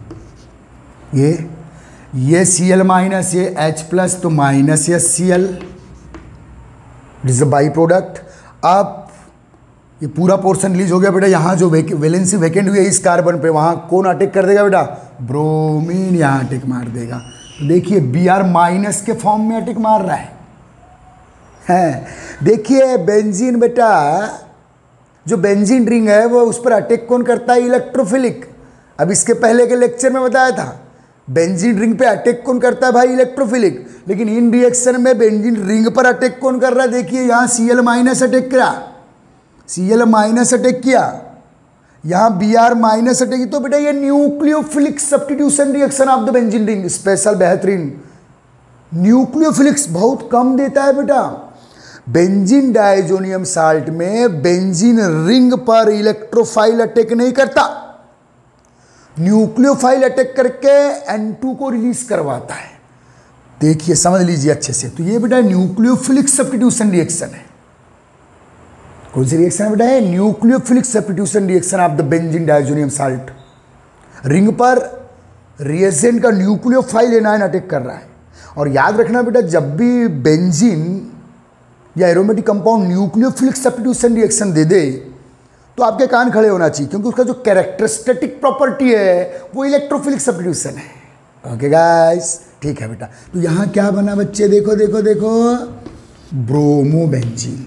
ये Cl-, ये H+, तो minus HCl, this is by product. अब ये पूरा पोर्शन रिलीज हो गया बेटा। यहाँ जो वैलेंसी वैकेंट हुई है इस कार्बन पे, वहाँ कौन अटैक कर देगा बेटा? ब्रोमीन यहाँ अटैक मार देगा। तो देखिए Br- के फॉर्म में अटैक मार रहा है। देखिए बेंजीन बेटा, जो बेंजीन रिंग है वो उस पर अटैक कौन करता है? इलेक्ट्रोफिलिक। अब इसके पहले के लेक्चर में बताया था बेंजीन रिंग पे अटैक कौन करता है भाई? इलेक्ट्रोफिलिक। लेकिन इन रिएक्शन में बेंजीन रिंग पर अटैक कौन कर रहा है? देखिए यहाँ Cl- अटैक करा, Cl- अटैक किया, यहाँ Br- अटैक की। तो बेटा ये nucleophilic substitution reaction of the benzene ring, special बेहतरीन। न्यूक्लियोफिलिक्स बहुत कम देता है बेटा। बेंजीन डाइजोनियम साल्ट में बेंजीन रिंग पर इलेक्ट्रोफाइल अटैक नहीं करता, न्यूक्लियोफाइल अटैक करके N2 को रिलीज करवाता है। देखिए समझ लीजिए अच्छे से। तो ये बेटा न्यूक्लियोफिलिक सब्स्टिट्यूशन रिएक्शन है। कौन सी रिएक्शन है बेटा? है nucleophilic substitution reaction of the benzene diazonium salt. Ring पर रिएजेंट का न्यूक्लियोफाइल एनायन अटैक कर रहा है। और याद रखना बेटा, जब भी बेंजीन या aromatic compound nucleophilic substitution reaction दे दे तो आपके कान खड़े होना चाहिए, क्योंकि उसका जो कैरेक्टरिस्टिक प्रॉपर्टी है वो इलेक्ट्रोफिलिक सब्स्टिट्यूशन है। ओके गाइस, ठीक है बेटा। तो यहाँ क्या बना बच्चे? देखो देखो देखो, ब्रोमोबेंजीन।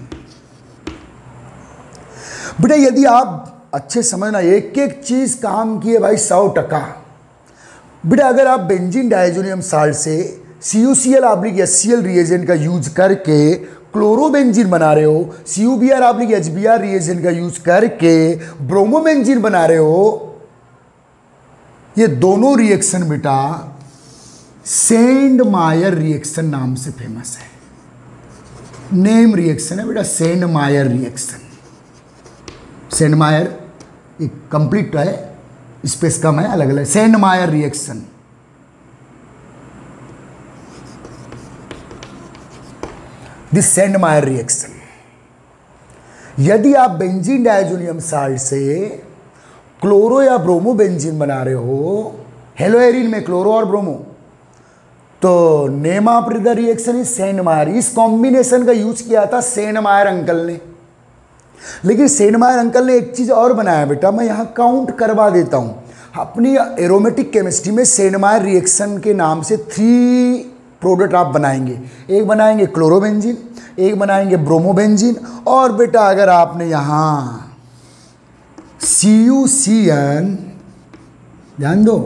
बेटा यदि आप अच्छे समझना, एक एक चीज काम की है भाई 100%। बेटा अगर आप बेंजीन डाइजोनियम साल्ट से CuCl/HCl रिएजेंट का यूज करके क्लोरोबेंजीन बना रहे हो, CuBr/HBr रिएजेंट का यूज करके ब्रोमोबेंजीन बना रहे हो, ये दोनों रिएक्शन बेटा सेंड-मायर रिएक्शन नाम से फेमस है। नेम रिएक्शन है बेटा, सेंड-मायर रिएक्शन। सेंड-मायर एक कंप्लीट है, स्पेस कम है, अलग अलग। Sandmeyer reaction, this Sandmeyer reaction. यदि आप बेंजीन डाइजोनियम साल्ट से क्लोरो या ब्रोमो बेंजीन बना रहे हो, हेलोएरिन में क्लोरो और ब्रोमो, तो name of the reaction is Sandmeyer. इस कॉम्बिनेशन का यूज किया था सेंड-मायर अंकल ने। लेकिन सेंड-मायर अंकल ने एक चीज और बनाया बेटा, मैं यहां काउंट करवा देता हूं। अपनी एरोमेटिक केमिस्ट्री में सेंड-मायर रिएक्शन के नाम से 3 प्रोडक्ट आप बनाएंगे। एक बनाएंगे क्लोरोबेंजीन, एक बनाएंगे ब्रोमोबेंजीन, और बेटा अगर आपने यहां CuCN, ध्यान दो,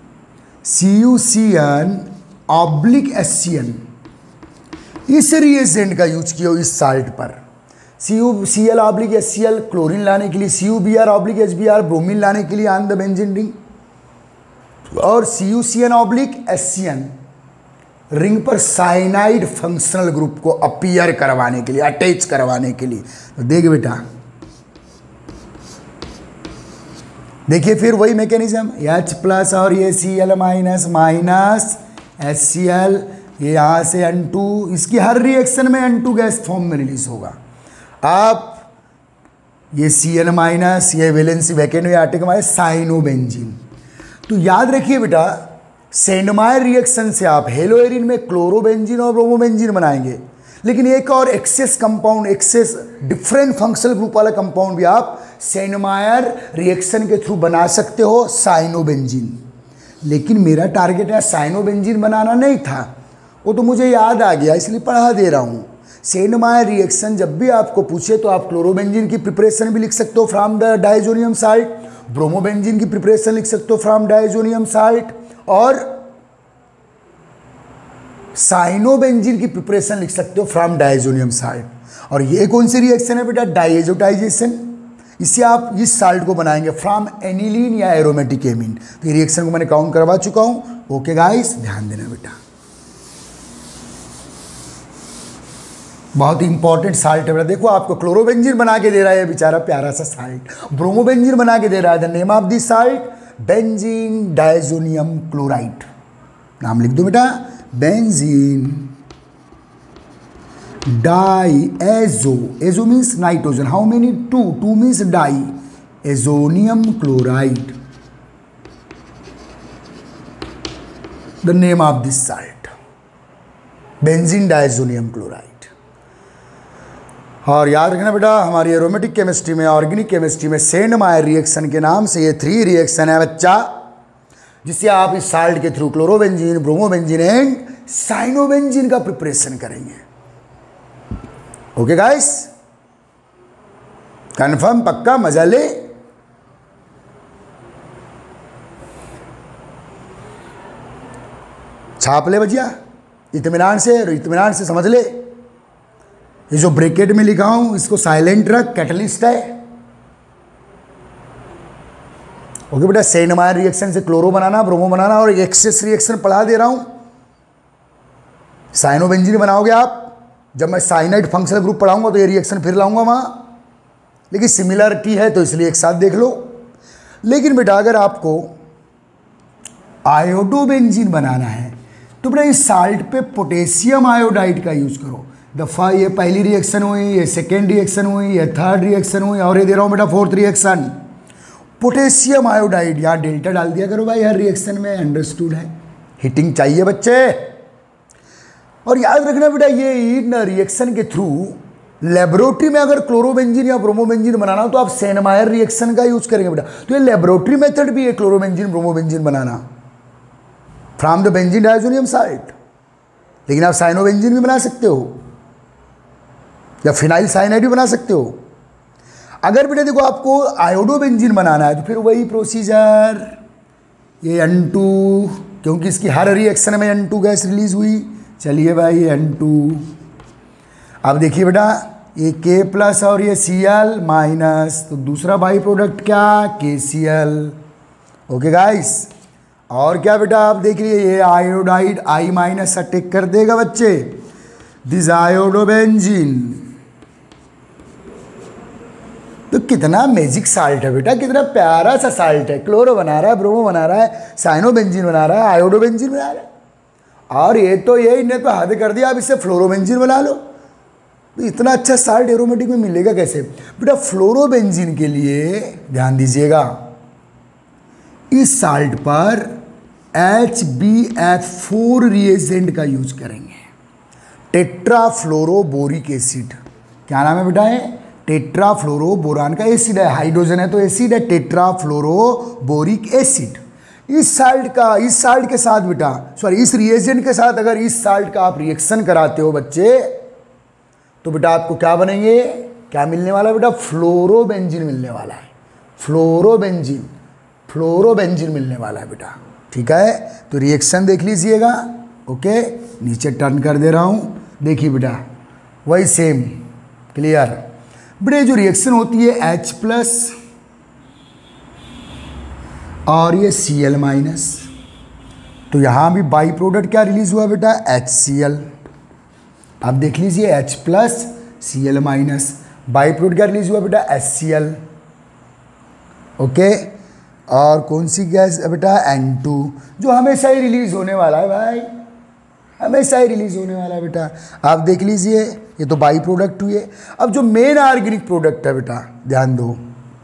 CuCN/HCl इस रिएजेंट का यूज किया इस साल्ट पर। CuCl/HCl क्लोरीन लाने के लिए, CuBr/HBr ब्रोमीन लाने के लिए ऑन द बेंजीन रिंग। और CuCN/SCN रिंग पर साइनाइड फंक्शनल ग्रुप को अपीयर करवाने के लिए, अटैच करवाने के लिए। तो देखिए बेटा, देखिए फिर वही मैकेनिज्म, H+ और ये Cl- माइनस HCl, ये यहाँ से N2, इसकी हर रिएक्शन में N2 गैस फॉर्म में रिलीज होगा। आप ये Cn-, ये वैलेंसी वैकेंट या एटम साइनोबेंजीन। तो याद रखिए बेटा, सेंडमायर रिएक्शन से आप हेलोएरिन में क्लोरोबेंजीन और ब्रोमोबेंजीन बनाएंगे, लेकिन एक और excess compound, excess different functional group वाला कंपाउंड भी आप सेंडमायर रिएक्शन के थ्रू बना सकते हो, साइनोबेंजीन। लेकिन मेरा टारगेट है साइनोबेंजीन बनाना नहीं था, वो तो मुझे याद आ गया इसलिए पढ़ा दे रहा हूँ। सेंडमायर रिएक्शन जब भी आपको पूछे तो आप क्लोरोबेंजीन की प्रिपरेशन भी लिख सकते हो from the diazonium salt, bromobenzene की प्रिपरेशन लिख सकते हो फ्रॉम डायजोनियम साल्ट, और साइनोबेंजीन की प्रिपरेशन लिख सकते हो फ्रॉम डायजोनियम साल्ट। और ये कौन सी रिएक्शन है बेटा? डाइएजोटाइजेशन। इससे आप इस साल्ट को बनाएंगे फ्रॉम एनिलीन या एरोमेटिक एमीन। तो ये रिएक्शन को मैंने काउंट करवा चुका हूं। ओके गाइस, ध्यान देना बेटा, बहुत ही इंपॉर्टेंट साल्ट है बेटा। देखो आपको क्लोरोबेंजीन बना के दे रहा है बेचारा प्यारा सा साल्ट, ब्रोमोबेंजीन बना के दे रहा है। The name of this salt benzene diazonium chloride. नाम लिख दो बेटा, benzene diazo, azo means nitrogen, how many? 2 means di, azonium chloride, the name of this salt benzene diazonium chloride. और याद रखना बेटा, हमारी एरोमेटिक केमिस्ट्री में, ऑर्गेनिक केमिस्ट्री में सेंडमायर रिएक्शन के नाम से ये 3 रिएक्शन है बच्चा, जिससे आप इस साल्ट के through chlorobenzene, bromobenzene and cyanobenzene का प्रिपरेशन करेंगे। ओके गाइस, कंफर्म, पक्का, मजा ले। छाप ले भजिया इत्मीनान से समझ ले। ये जो ब्रैकेट में लिखा हूं इसको साइलेंट रख, कैटलिस्ट है। ओके बेटा, सेंडमायर रिएक्शन से क्लोरो बनाना, ब्रोमो बनाना, और एक्सेस रिएक्शन पढ़ा दे रहा हूं। साइनोबेंजीन बनाओगे आप, जब मैं साइनाइड फंक्शनल ग्रुप पढ़ाऊंगा तो ये रिएक्शन फिर लाऊंगा वहां, लेकिन सिमिलरिटी है तो इसलिए एक साथ देख लो। लेकिन बेटा अगर आपको आयोडोबेंजीन बनाना है तो बेटा इस साल्ट पे पोटेशियम आयोडाइड का यूज करो। दफ़ा ये पहली रिएक्शन हुई, ये सेकेंड रिएक्शन हुई, ये थर्ड रिएक्शन हुई, और ये दे रहा हूँ बेटा 4th रिएक्शन, पोटेशियम आयोडाइड। यहाँ डेल्टा डाल दिया करो भाई हर रिएक्शन में, अंडरस्टूड है। हीटिंग चाहिए बच्चे। और याद रखना बेटा, ये इन रिएक्शन के थ्रू लेबोरेटरी में अगर क्लोरोबेंजीन या ब्रोमोबेंजीन बनाना हो तो आप सेंडमायर रिएक्शन का यूज करेंगे बेटा। तो ये लेबोरेटरी मेथड भी है क्लोरोबेंजीन, ब्रोमोबेंजीन बनाना from the benzene diazonium salt. लेकिन आप साइनोबेंजीन भी बना सकते हो या फिनाइल साइनाइड भी बना सकते हो। अगर बेटा देखो आपको आयोडोबेंजीन बनाना है तो फिर वही प्रोसीजर, ये N2, क्योंकि इसकी हर रिएक्शन में N2 गैस रिलीज हुई। चलिए भाई ये N2, अब देखिए बेटा ये K+ और ये Cl-, तो दूसरा बाई प्रोडक्ट क्या? KCl। ओके गाइस, और क्या बेटा आप देख लीजिए, ये आयोडाइड I- अटैक कर देगा बच्चे, दिस आयोडोबेंजीन। तो कितना मैजिक साल्ट है बेटा, कितना प्यारा सा साल्ट है। क्लोरो बना रहा है, ब्रोमो बना रहा है, साइनोबेंजीन बना रहा है, आयोडोबेंजीन बना रहा है। और ये तो ये इन्हें तो हद कर दिया, आप इससे फ्लोरोबेंजीन बना लो। तो इतना अच्छा साल्ट एरोमेटिक में मिलेगा कैसे बेटा? फ्लोरोबेंजीन के लिए ध्यान दीजिएगा, इस साल्ट पर HbF4 रिएजेंट का यूज करेंगे, टेट्राफ्लोरोबोरिक एसिड। क्या नाम है बेटा? है टेट्राफ्लोरोबोरान का एसिड है, हाइड्रोजन है तो एसिड है, टेट्राफ्लोरोबोरिक एसिड। इस साल्ट के साथ बेटा, सॉरी इस रिएजेंट के साथ अगर इस साल्ट का आप रिएक्शन कराते हो बच्चे, तो बेटा आपको क्या बनेंगे? क्या मिलने वाला है बेटा? फ्लोरोबेंजीन मिलने वाला है। फ्लोरोबेंजीन मिलने वाला है बेटा। ठीक है, तो रिएक्शन देख लीजिएगा। ओके, नीचे टर्न कर दे रहा हूँ, देखिए बेटा वही सेम, क्लियर बेटा। जो रिएक्शन होती है H+ और ये Cl-, तो यहाँ भी बाई प्रोडक्ट क्या रिलीज हुआ बेटा, HCl। आप देख लीजिए H plus Cl minus, by product क्या रिलीज हुआ बेटा, HCl। ओके, और कौन सी गैस है बेटा, N2, जो हमेशा ही रिलीज होने वाला है भाई, हमेशा ही रिलीज होने वाला है बेटा। आप देख लीजिए, ये तो बाई प्रोडक्ट हुए। अब जो मेन ऑर्गेनिक प्रोडक्ट है बेटा, ध्यान दो,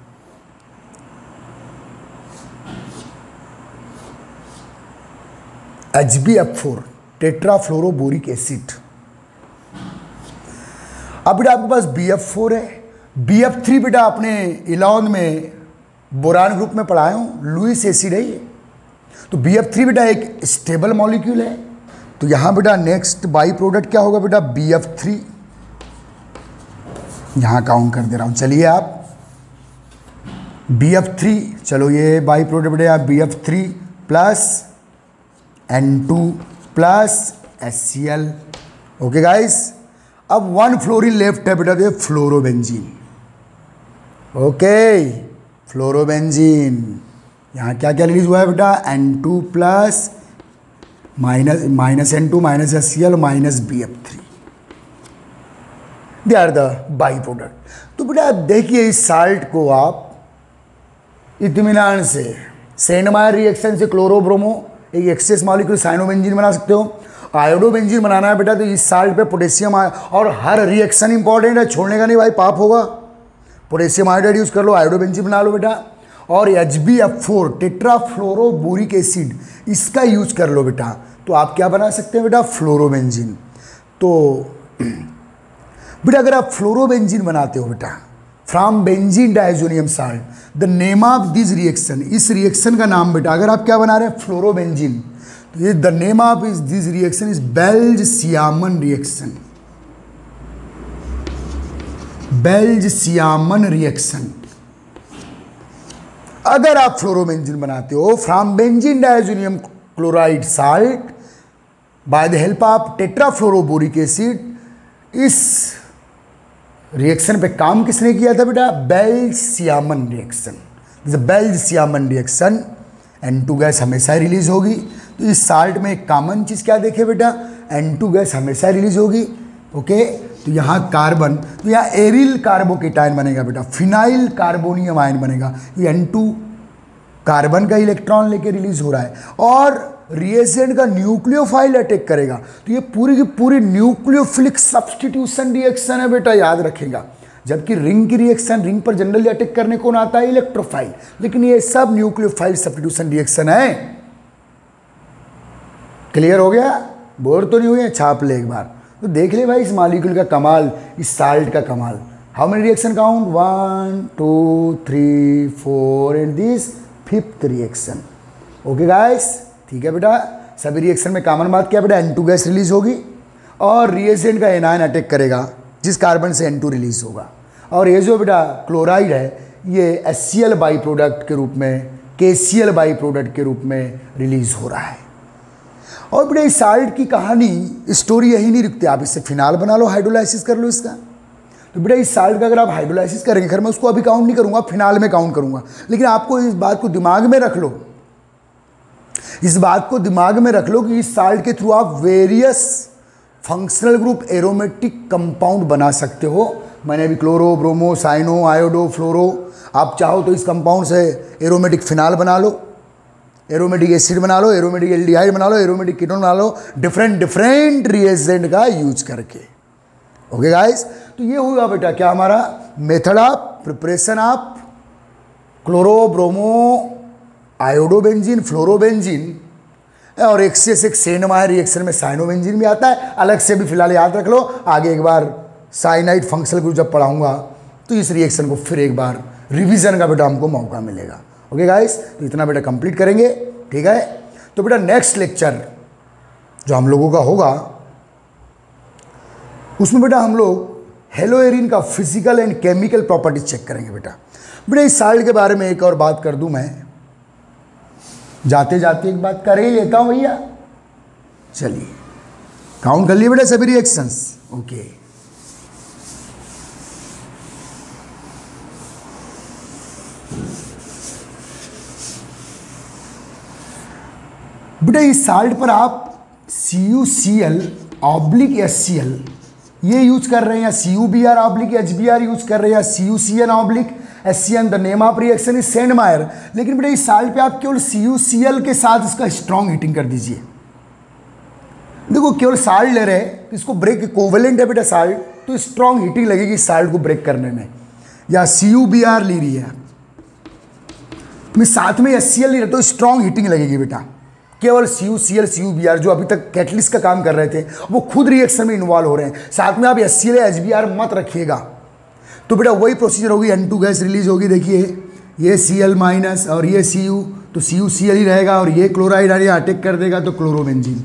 HbF4 टेट्राफ्लोरोबोरिक एसिड। अब बेटा आपके पास BF4 है, BF3 बेटा आपने इलॉन में बोरान ग्रुप में पढ़ाया हूं, लुईस एसिड है ये। तो BF3 बेटा एक स्टेबल मॉलिक्यूल है। तो यहां बेटा नेक्स्ट बाई प्रोडक्ट क्या होगा बेटा, BF3। यहां काउंट कर दे रहा हूं, चलिए आप BF3, चलो ये बाई प्रोडक्ट बेटा BF3 plus N2 plus HCl। Okay guys, अब 1 फ्लोरीन लेफ्ट है बेटा, ये फ्लोरोबेंजीन। ओके, फ्लोरोबेंजीन, यहाँ क्या क्या रिलीज हुआ है बेटा, N2 plus minus N2 minus HCl minus BF3, they are the by product. तो बेटा देखिए इस साल्ट को आप इत्मीनान से सेंडमायर रिएक्शन से क्लोरोब्रोमो एक एक्सेस मॉलिक्यूल साइनोबेंजीन बना सकते हो। आयोडोबेंजीन बनाना है बेटा तो इस साल्ट पे पोटेशियम, और हर रिएक्शन इंपॉर्टेंट है, छोड़ने का नहीं भाई, पाप होगा। पोटेशियम आयोडाइड यूज कर लो, आयोडोबेंजीन बना लो बेटा। और HbF4 टेट्राफ्लोरोबोरिक एसिड, इसका यूज कर लो बेटा, तो आप क्या बना सकते हैं बेटा, फ्लोरोबेंजीन। तो बेटा अगर आप फ्लोरोबेंजीन बनाते हो बेटा from benzene diazonium salt, the name of this reaction, इस रिएक्शन का नाम बेटा अगर आप क्या बना रहे हैं, फ्लोरोबेंजीन, तो ये द नेम ऑफ इस this reaction is Balz Schiemann reaction. Balz Schiemann reaction. अगर आप फ्लोरोबेंजीन बनाते हो from benzene diazonium chloride salt by the help of tetrafluoroboric acid, इस रिएक्शन पे काम किसने किया था बेटा, Balz Schiemann reaction. Balz Schiemann reaction, N2 gas हमेशा रिलीज होगी। तो इस साल्ट में एक कॉमन चीज़ क्या देखे बेटा, N2 गैस हमेशा रिलीज होगी। ओके, तो यहाँ कार्बन, तो यहाँ एरिल कार्बोकेटाइन बनेगा बेटा, फिनाइल कार्बोनियम आयन बनेगा। ये N2 कार्बन का इलेक्ट्रॉन लेके रिलीज हो रहा है और रिएजेंट का न्यूक्लियोफाइल अटैक करेगा। तो ये पूरी की पूरी न्यूक्लियोफिलिक सब्स्टिट्यूशन रिएक्शन है बेटा, याद रखेगा। जबकि रिंग की रिएक्शन, रिंग पर जनरली अटैक करने कौन आता है, इलेक्ट्रोफाइल, लेकिन ये सब न्यूक्लियोफाइल सब्स्टिट्यूशन रिएक्शन है। क्लियर हो गया, बोर तो नहीं हुए, छाप ले एक बार तो देख ले भाई इस मॉलिक्यूल का कमाल, इस साल्ट का कमाल। How many reaction count, 1 2 3 4 and this 5th reaction. Okay guys, ठीक है बेटा, सभी रिएक्शन में कॉमन बात क्या बेटा, N2 गैस रिलीज होगी और रिएजेंट का एनायन अटैक करेगा जिस कार्बन से N2 रिलीज होगा। और ये जो बेटा क्लोराइड है ये HCl बाई प्रोडक्ट के रूप में, KCl बाई प्रोडक्ट के रूप में रिलीज हो रहा है। और बेटा इस साल्ट की कहानी, स्टोरी यही नहीं रुकती, आप इससे फिनाल बना लो, हाइड्रोलाइसिस कर लो इसका। तो बेटा इस साल्ट का अगर आप हाइड्रोलाइसिस करेंगे, खैर मैं उसको अभी काउंट नहीं करूँगा, फिनाल में काउंट करूँगा, लेकिन आपको इस बात को दिमाग में रख लो, इस बात को दिमाग में रख लो कि इस साल्ट के थ्रू आप various functional group aromatic compound बना सकते हो। मैंने अभी chloro, bromo, cyano, iodo, fluoro, आप चाहो तो इस कंपाउंड से एरोमेटिक फिनाल बना लो, एरोमेटिक एसिड बना लो, एरोमेटिक एल्डिहाइड बना लो, एरोमेटिक कीटोन बना लो, डिफरेंट रिएजेंट का यूज करके। ओके गाइस, तो ये होगा बेटा क्या हमारा method of preparation of chloro, bromo, iodobenzene, fluorobenzene, और एक से एक सेंडमायर रिएक्शन में साइनोबेंजीन भी आता है, अलग से भी फिलहाल याद रख लो। आगे एक बार साइनाइड फंक्शनल ग्रुप जब पढ़ाऊंगा तो इस रिएक्शन को फिर एक बार रिवीजन का बेटा हमको मौका मिलेगा। ओके गाइस, तो इतना बेटा कंप्लीट करेंगे, ठीक है। तो बेटा नेक्स्ट लेक्चर जो हम लोगों का होगा उसमें बेटा हम लोग हेलोएरिन का physical and chemical properties check करेंगे बेटा। बेटा इस साल्ट के बारे में एक और बात कर दूं, मैं जाते जाते एक बात कर ही लेता हूं भैया। चलिए काउंट कर लिए बेटा सभी रिएक्शंस। ओके, बेटा इस साल्ट पर आप CuCl ऑब्लिक HCl ये यूज कर रहे हैं, या CuBr ऑब्लिक HBr यूज कर रहे हैं, या CuCN oblique HCN। The name of reaction is Sandmeyer. लेकिन बेटा इस साल्ट पे आप केवल CuCl के साथ इसका स्ट्रॉन्ग हीटिंग कर दीजिए। देखो केवल साल्ट ले रहे हैं तो इसको ब्रेक कोवेलेंट है बेटा साल्ट, तो स्ट्रॉन्ग हीटिंग लगेगी साल्ट को ब्रेक करने में। या CuBr ले रही है मैं साथ में HCl ले रहा तो स्ट्रॉन्ग हीटिंग लगेगी बेटा। केवल CuCl CuBr जो अभी तक कैटलिस्ट का काम कर रहे थे वो खुद रिएक्शन में इन्वॉल्व हो रहे हैं, साथ में आप HCl या HBr मत रखिएगा। तो बेटा वही प्रोसीजर होगी, N2 गैस रिलीज होगी। देखिए ये Cl माइनस और ये Cu, तो CuCl ही रहेगा, और ये क्लोराइड आने अटैक कर देगा तो क्लोरोबेंजीन।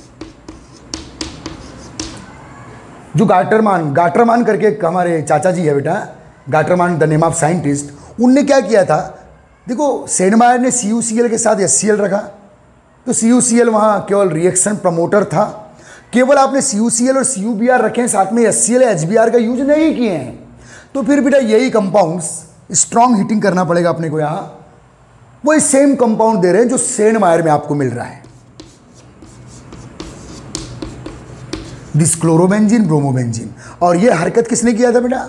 जो गाटरमान करके हमारे चाचा जी है बेटा, Gattermann the name of scientist, उनने क्या किया था, देखो सेंडमायर ने CuCl के साथ HCl रखा, तो CuCl वहाँ केवल रिएक्शन प्रमोटर था। केवल आपने CuCl और CuBr रखे हैं, साथ में HCl या HBr का यूज नहीं किए हैं। तो फिर बेटा यही कंपाउंड्स स्ट्रॉन्ग हीटिंग करना पड़ेगा अपने को। यहाँ वही सेम कंपाउंड दे रहे हैं जो सेंडमायर में आपको मिल रहा है, दिस क्लोरोबेंजीन ब्रोमोबेंजीन। और ये हरकत किसने किया था बेटा,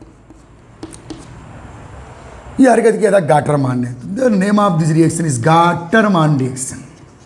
ये हरकत किया था गाटरमान ने। The name of this reaction is Gattermann reaction,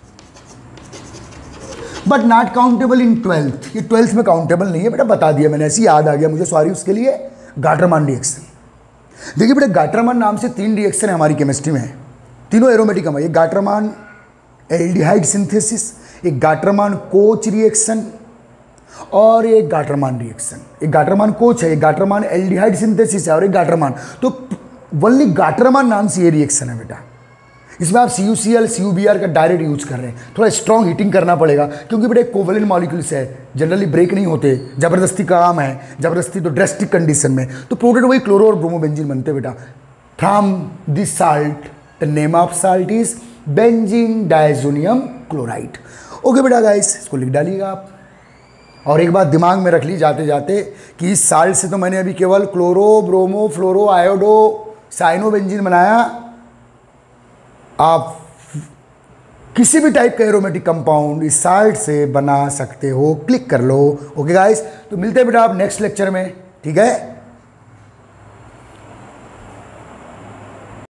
but not countable in 12th। ये 12th में काउंटेबल नहीं है बेटा, बता दिया मैंने, ऐसे याद आ गया मुझे, सॉरी उसके लिए। गाटरमान रिएक्शन देखिए बेटा, गाटरमान नाम से 3 रिएक्शन है हमारी केमिस्ट्री में, तीनों एरोमेटिक है। एक गाटरमान एल्डिहाइड सिंथेसिस, एक गाटरमान कोच रिएक्शन, और एक गाटरमान रिएक्शन। एक गाटरमान कोच है, एक गाटरमान एल्डिहाइड सिंथेसिस है, और एक गाटरमान। तो वनली गाटरमान नाम से ये रिएक्शन है बेटा। इसमें आप CuCl CuBr का डायरेक्ट यूज कर रहे हैं, थोड़ा स्ट्रॉन्ग हीटिंग करना पड़ेगा, क्योंकि बेटा कोवेलेंट मॉलिक्यूल्स है, जनरली ब्रेक नहीं होते, जबरदस्ती का काम है, जबरदस्ती तो ड्रेस्टिक कंडीशन में। तो प्रोडक्ट वही क्लोरो और ब्रोमोबेंजीन बनते बेटा। From this salt the name of salt is benzene diazonium chloride. Okay बेटा गाइस, इसको लिख डालिएगा आप। और एक बात दिमाग में रख ली जाते जाते कि इस साल्ट से तो मैंने अभी केवल chloro bromo fluoro iodo cyanobenzene बनाया, आप किसी भी टाइप का एरोमेटिक कंपाउंड इस साल्ट से बना सकते हो। क्लिक कर लो। ओके गाइस, तो मिलते हैं बेटा आप नेक्स्ट लेक्चर में, ठीक है।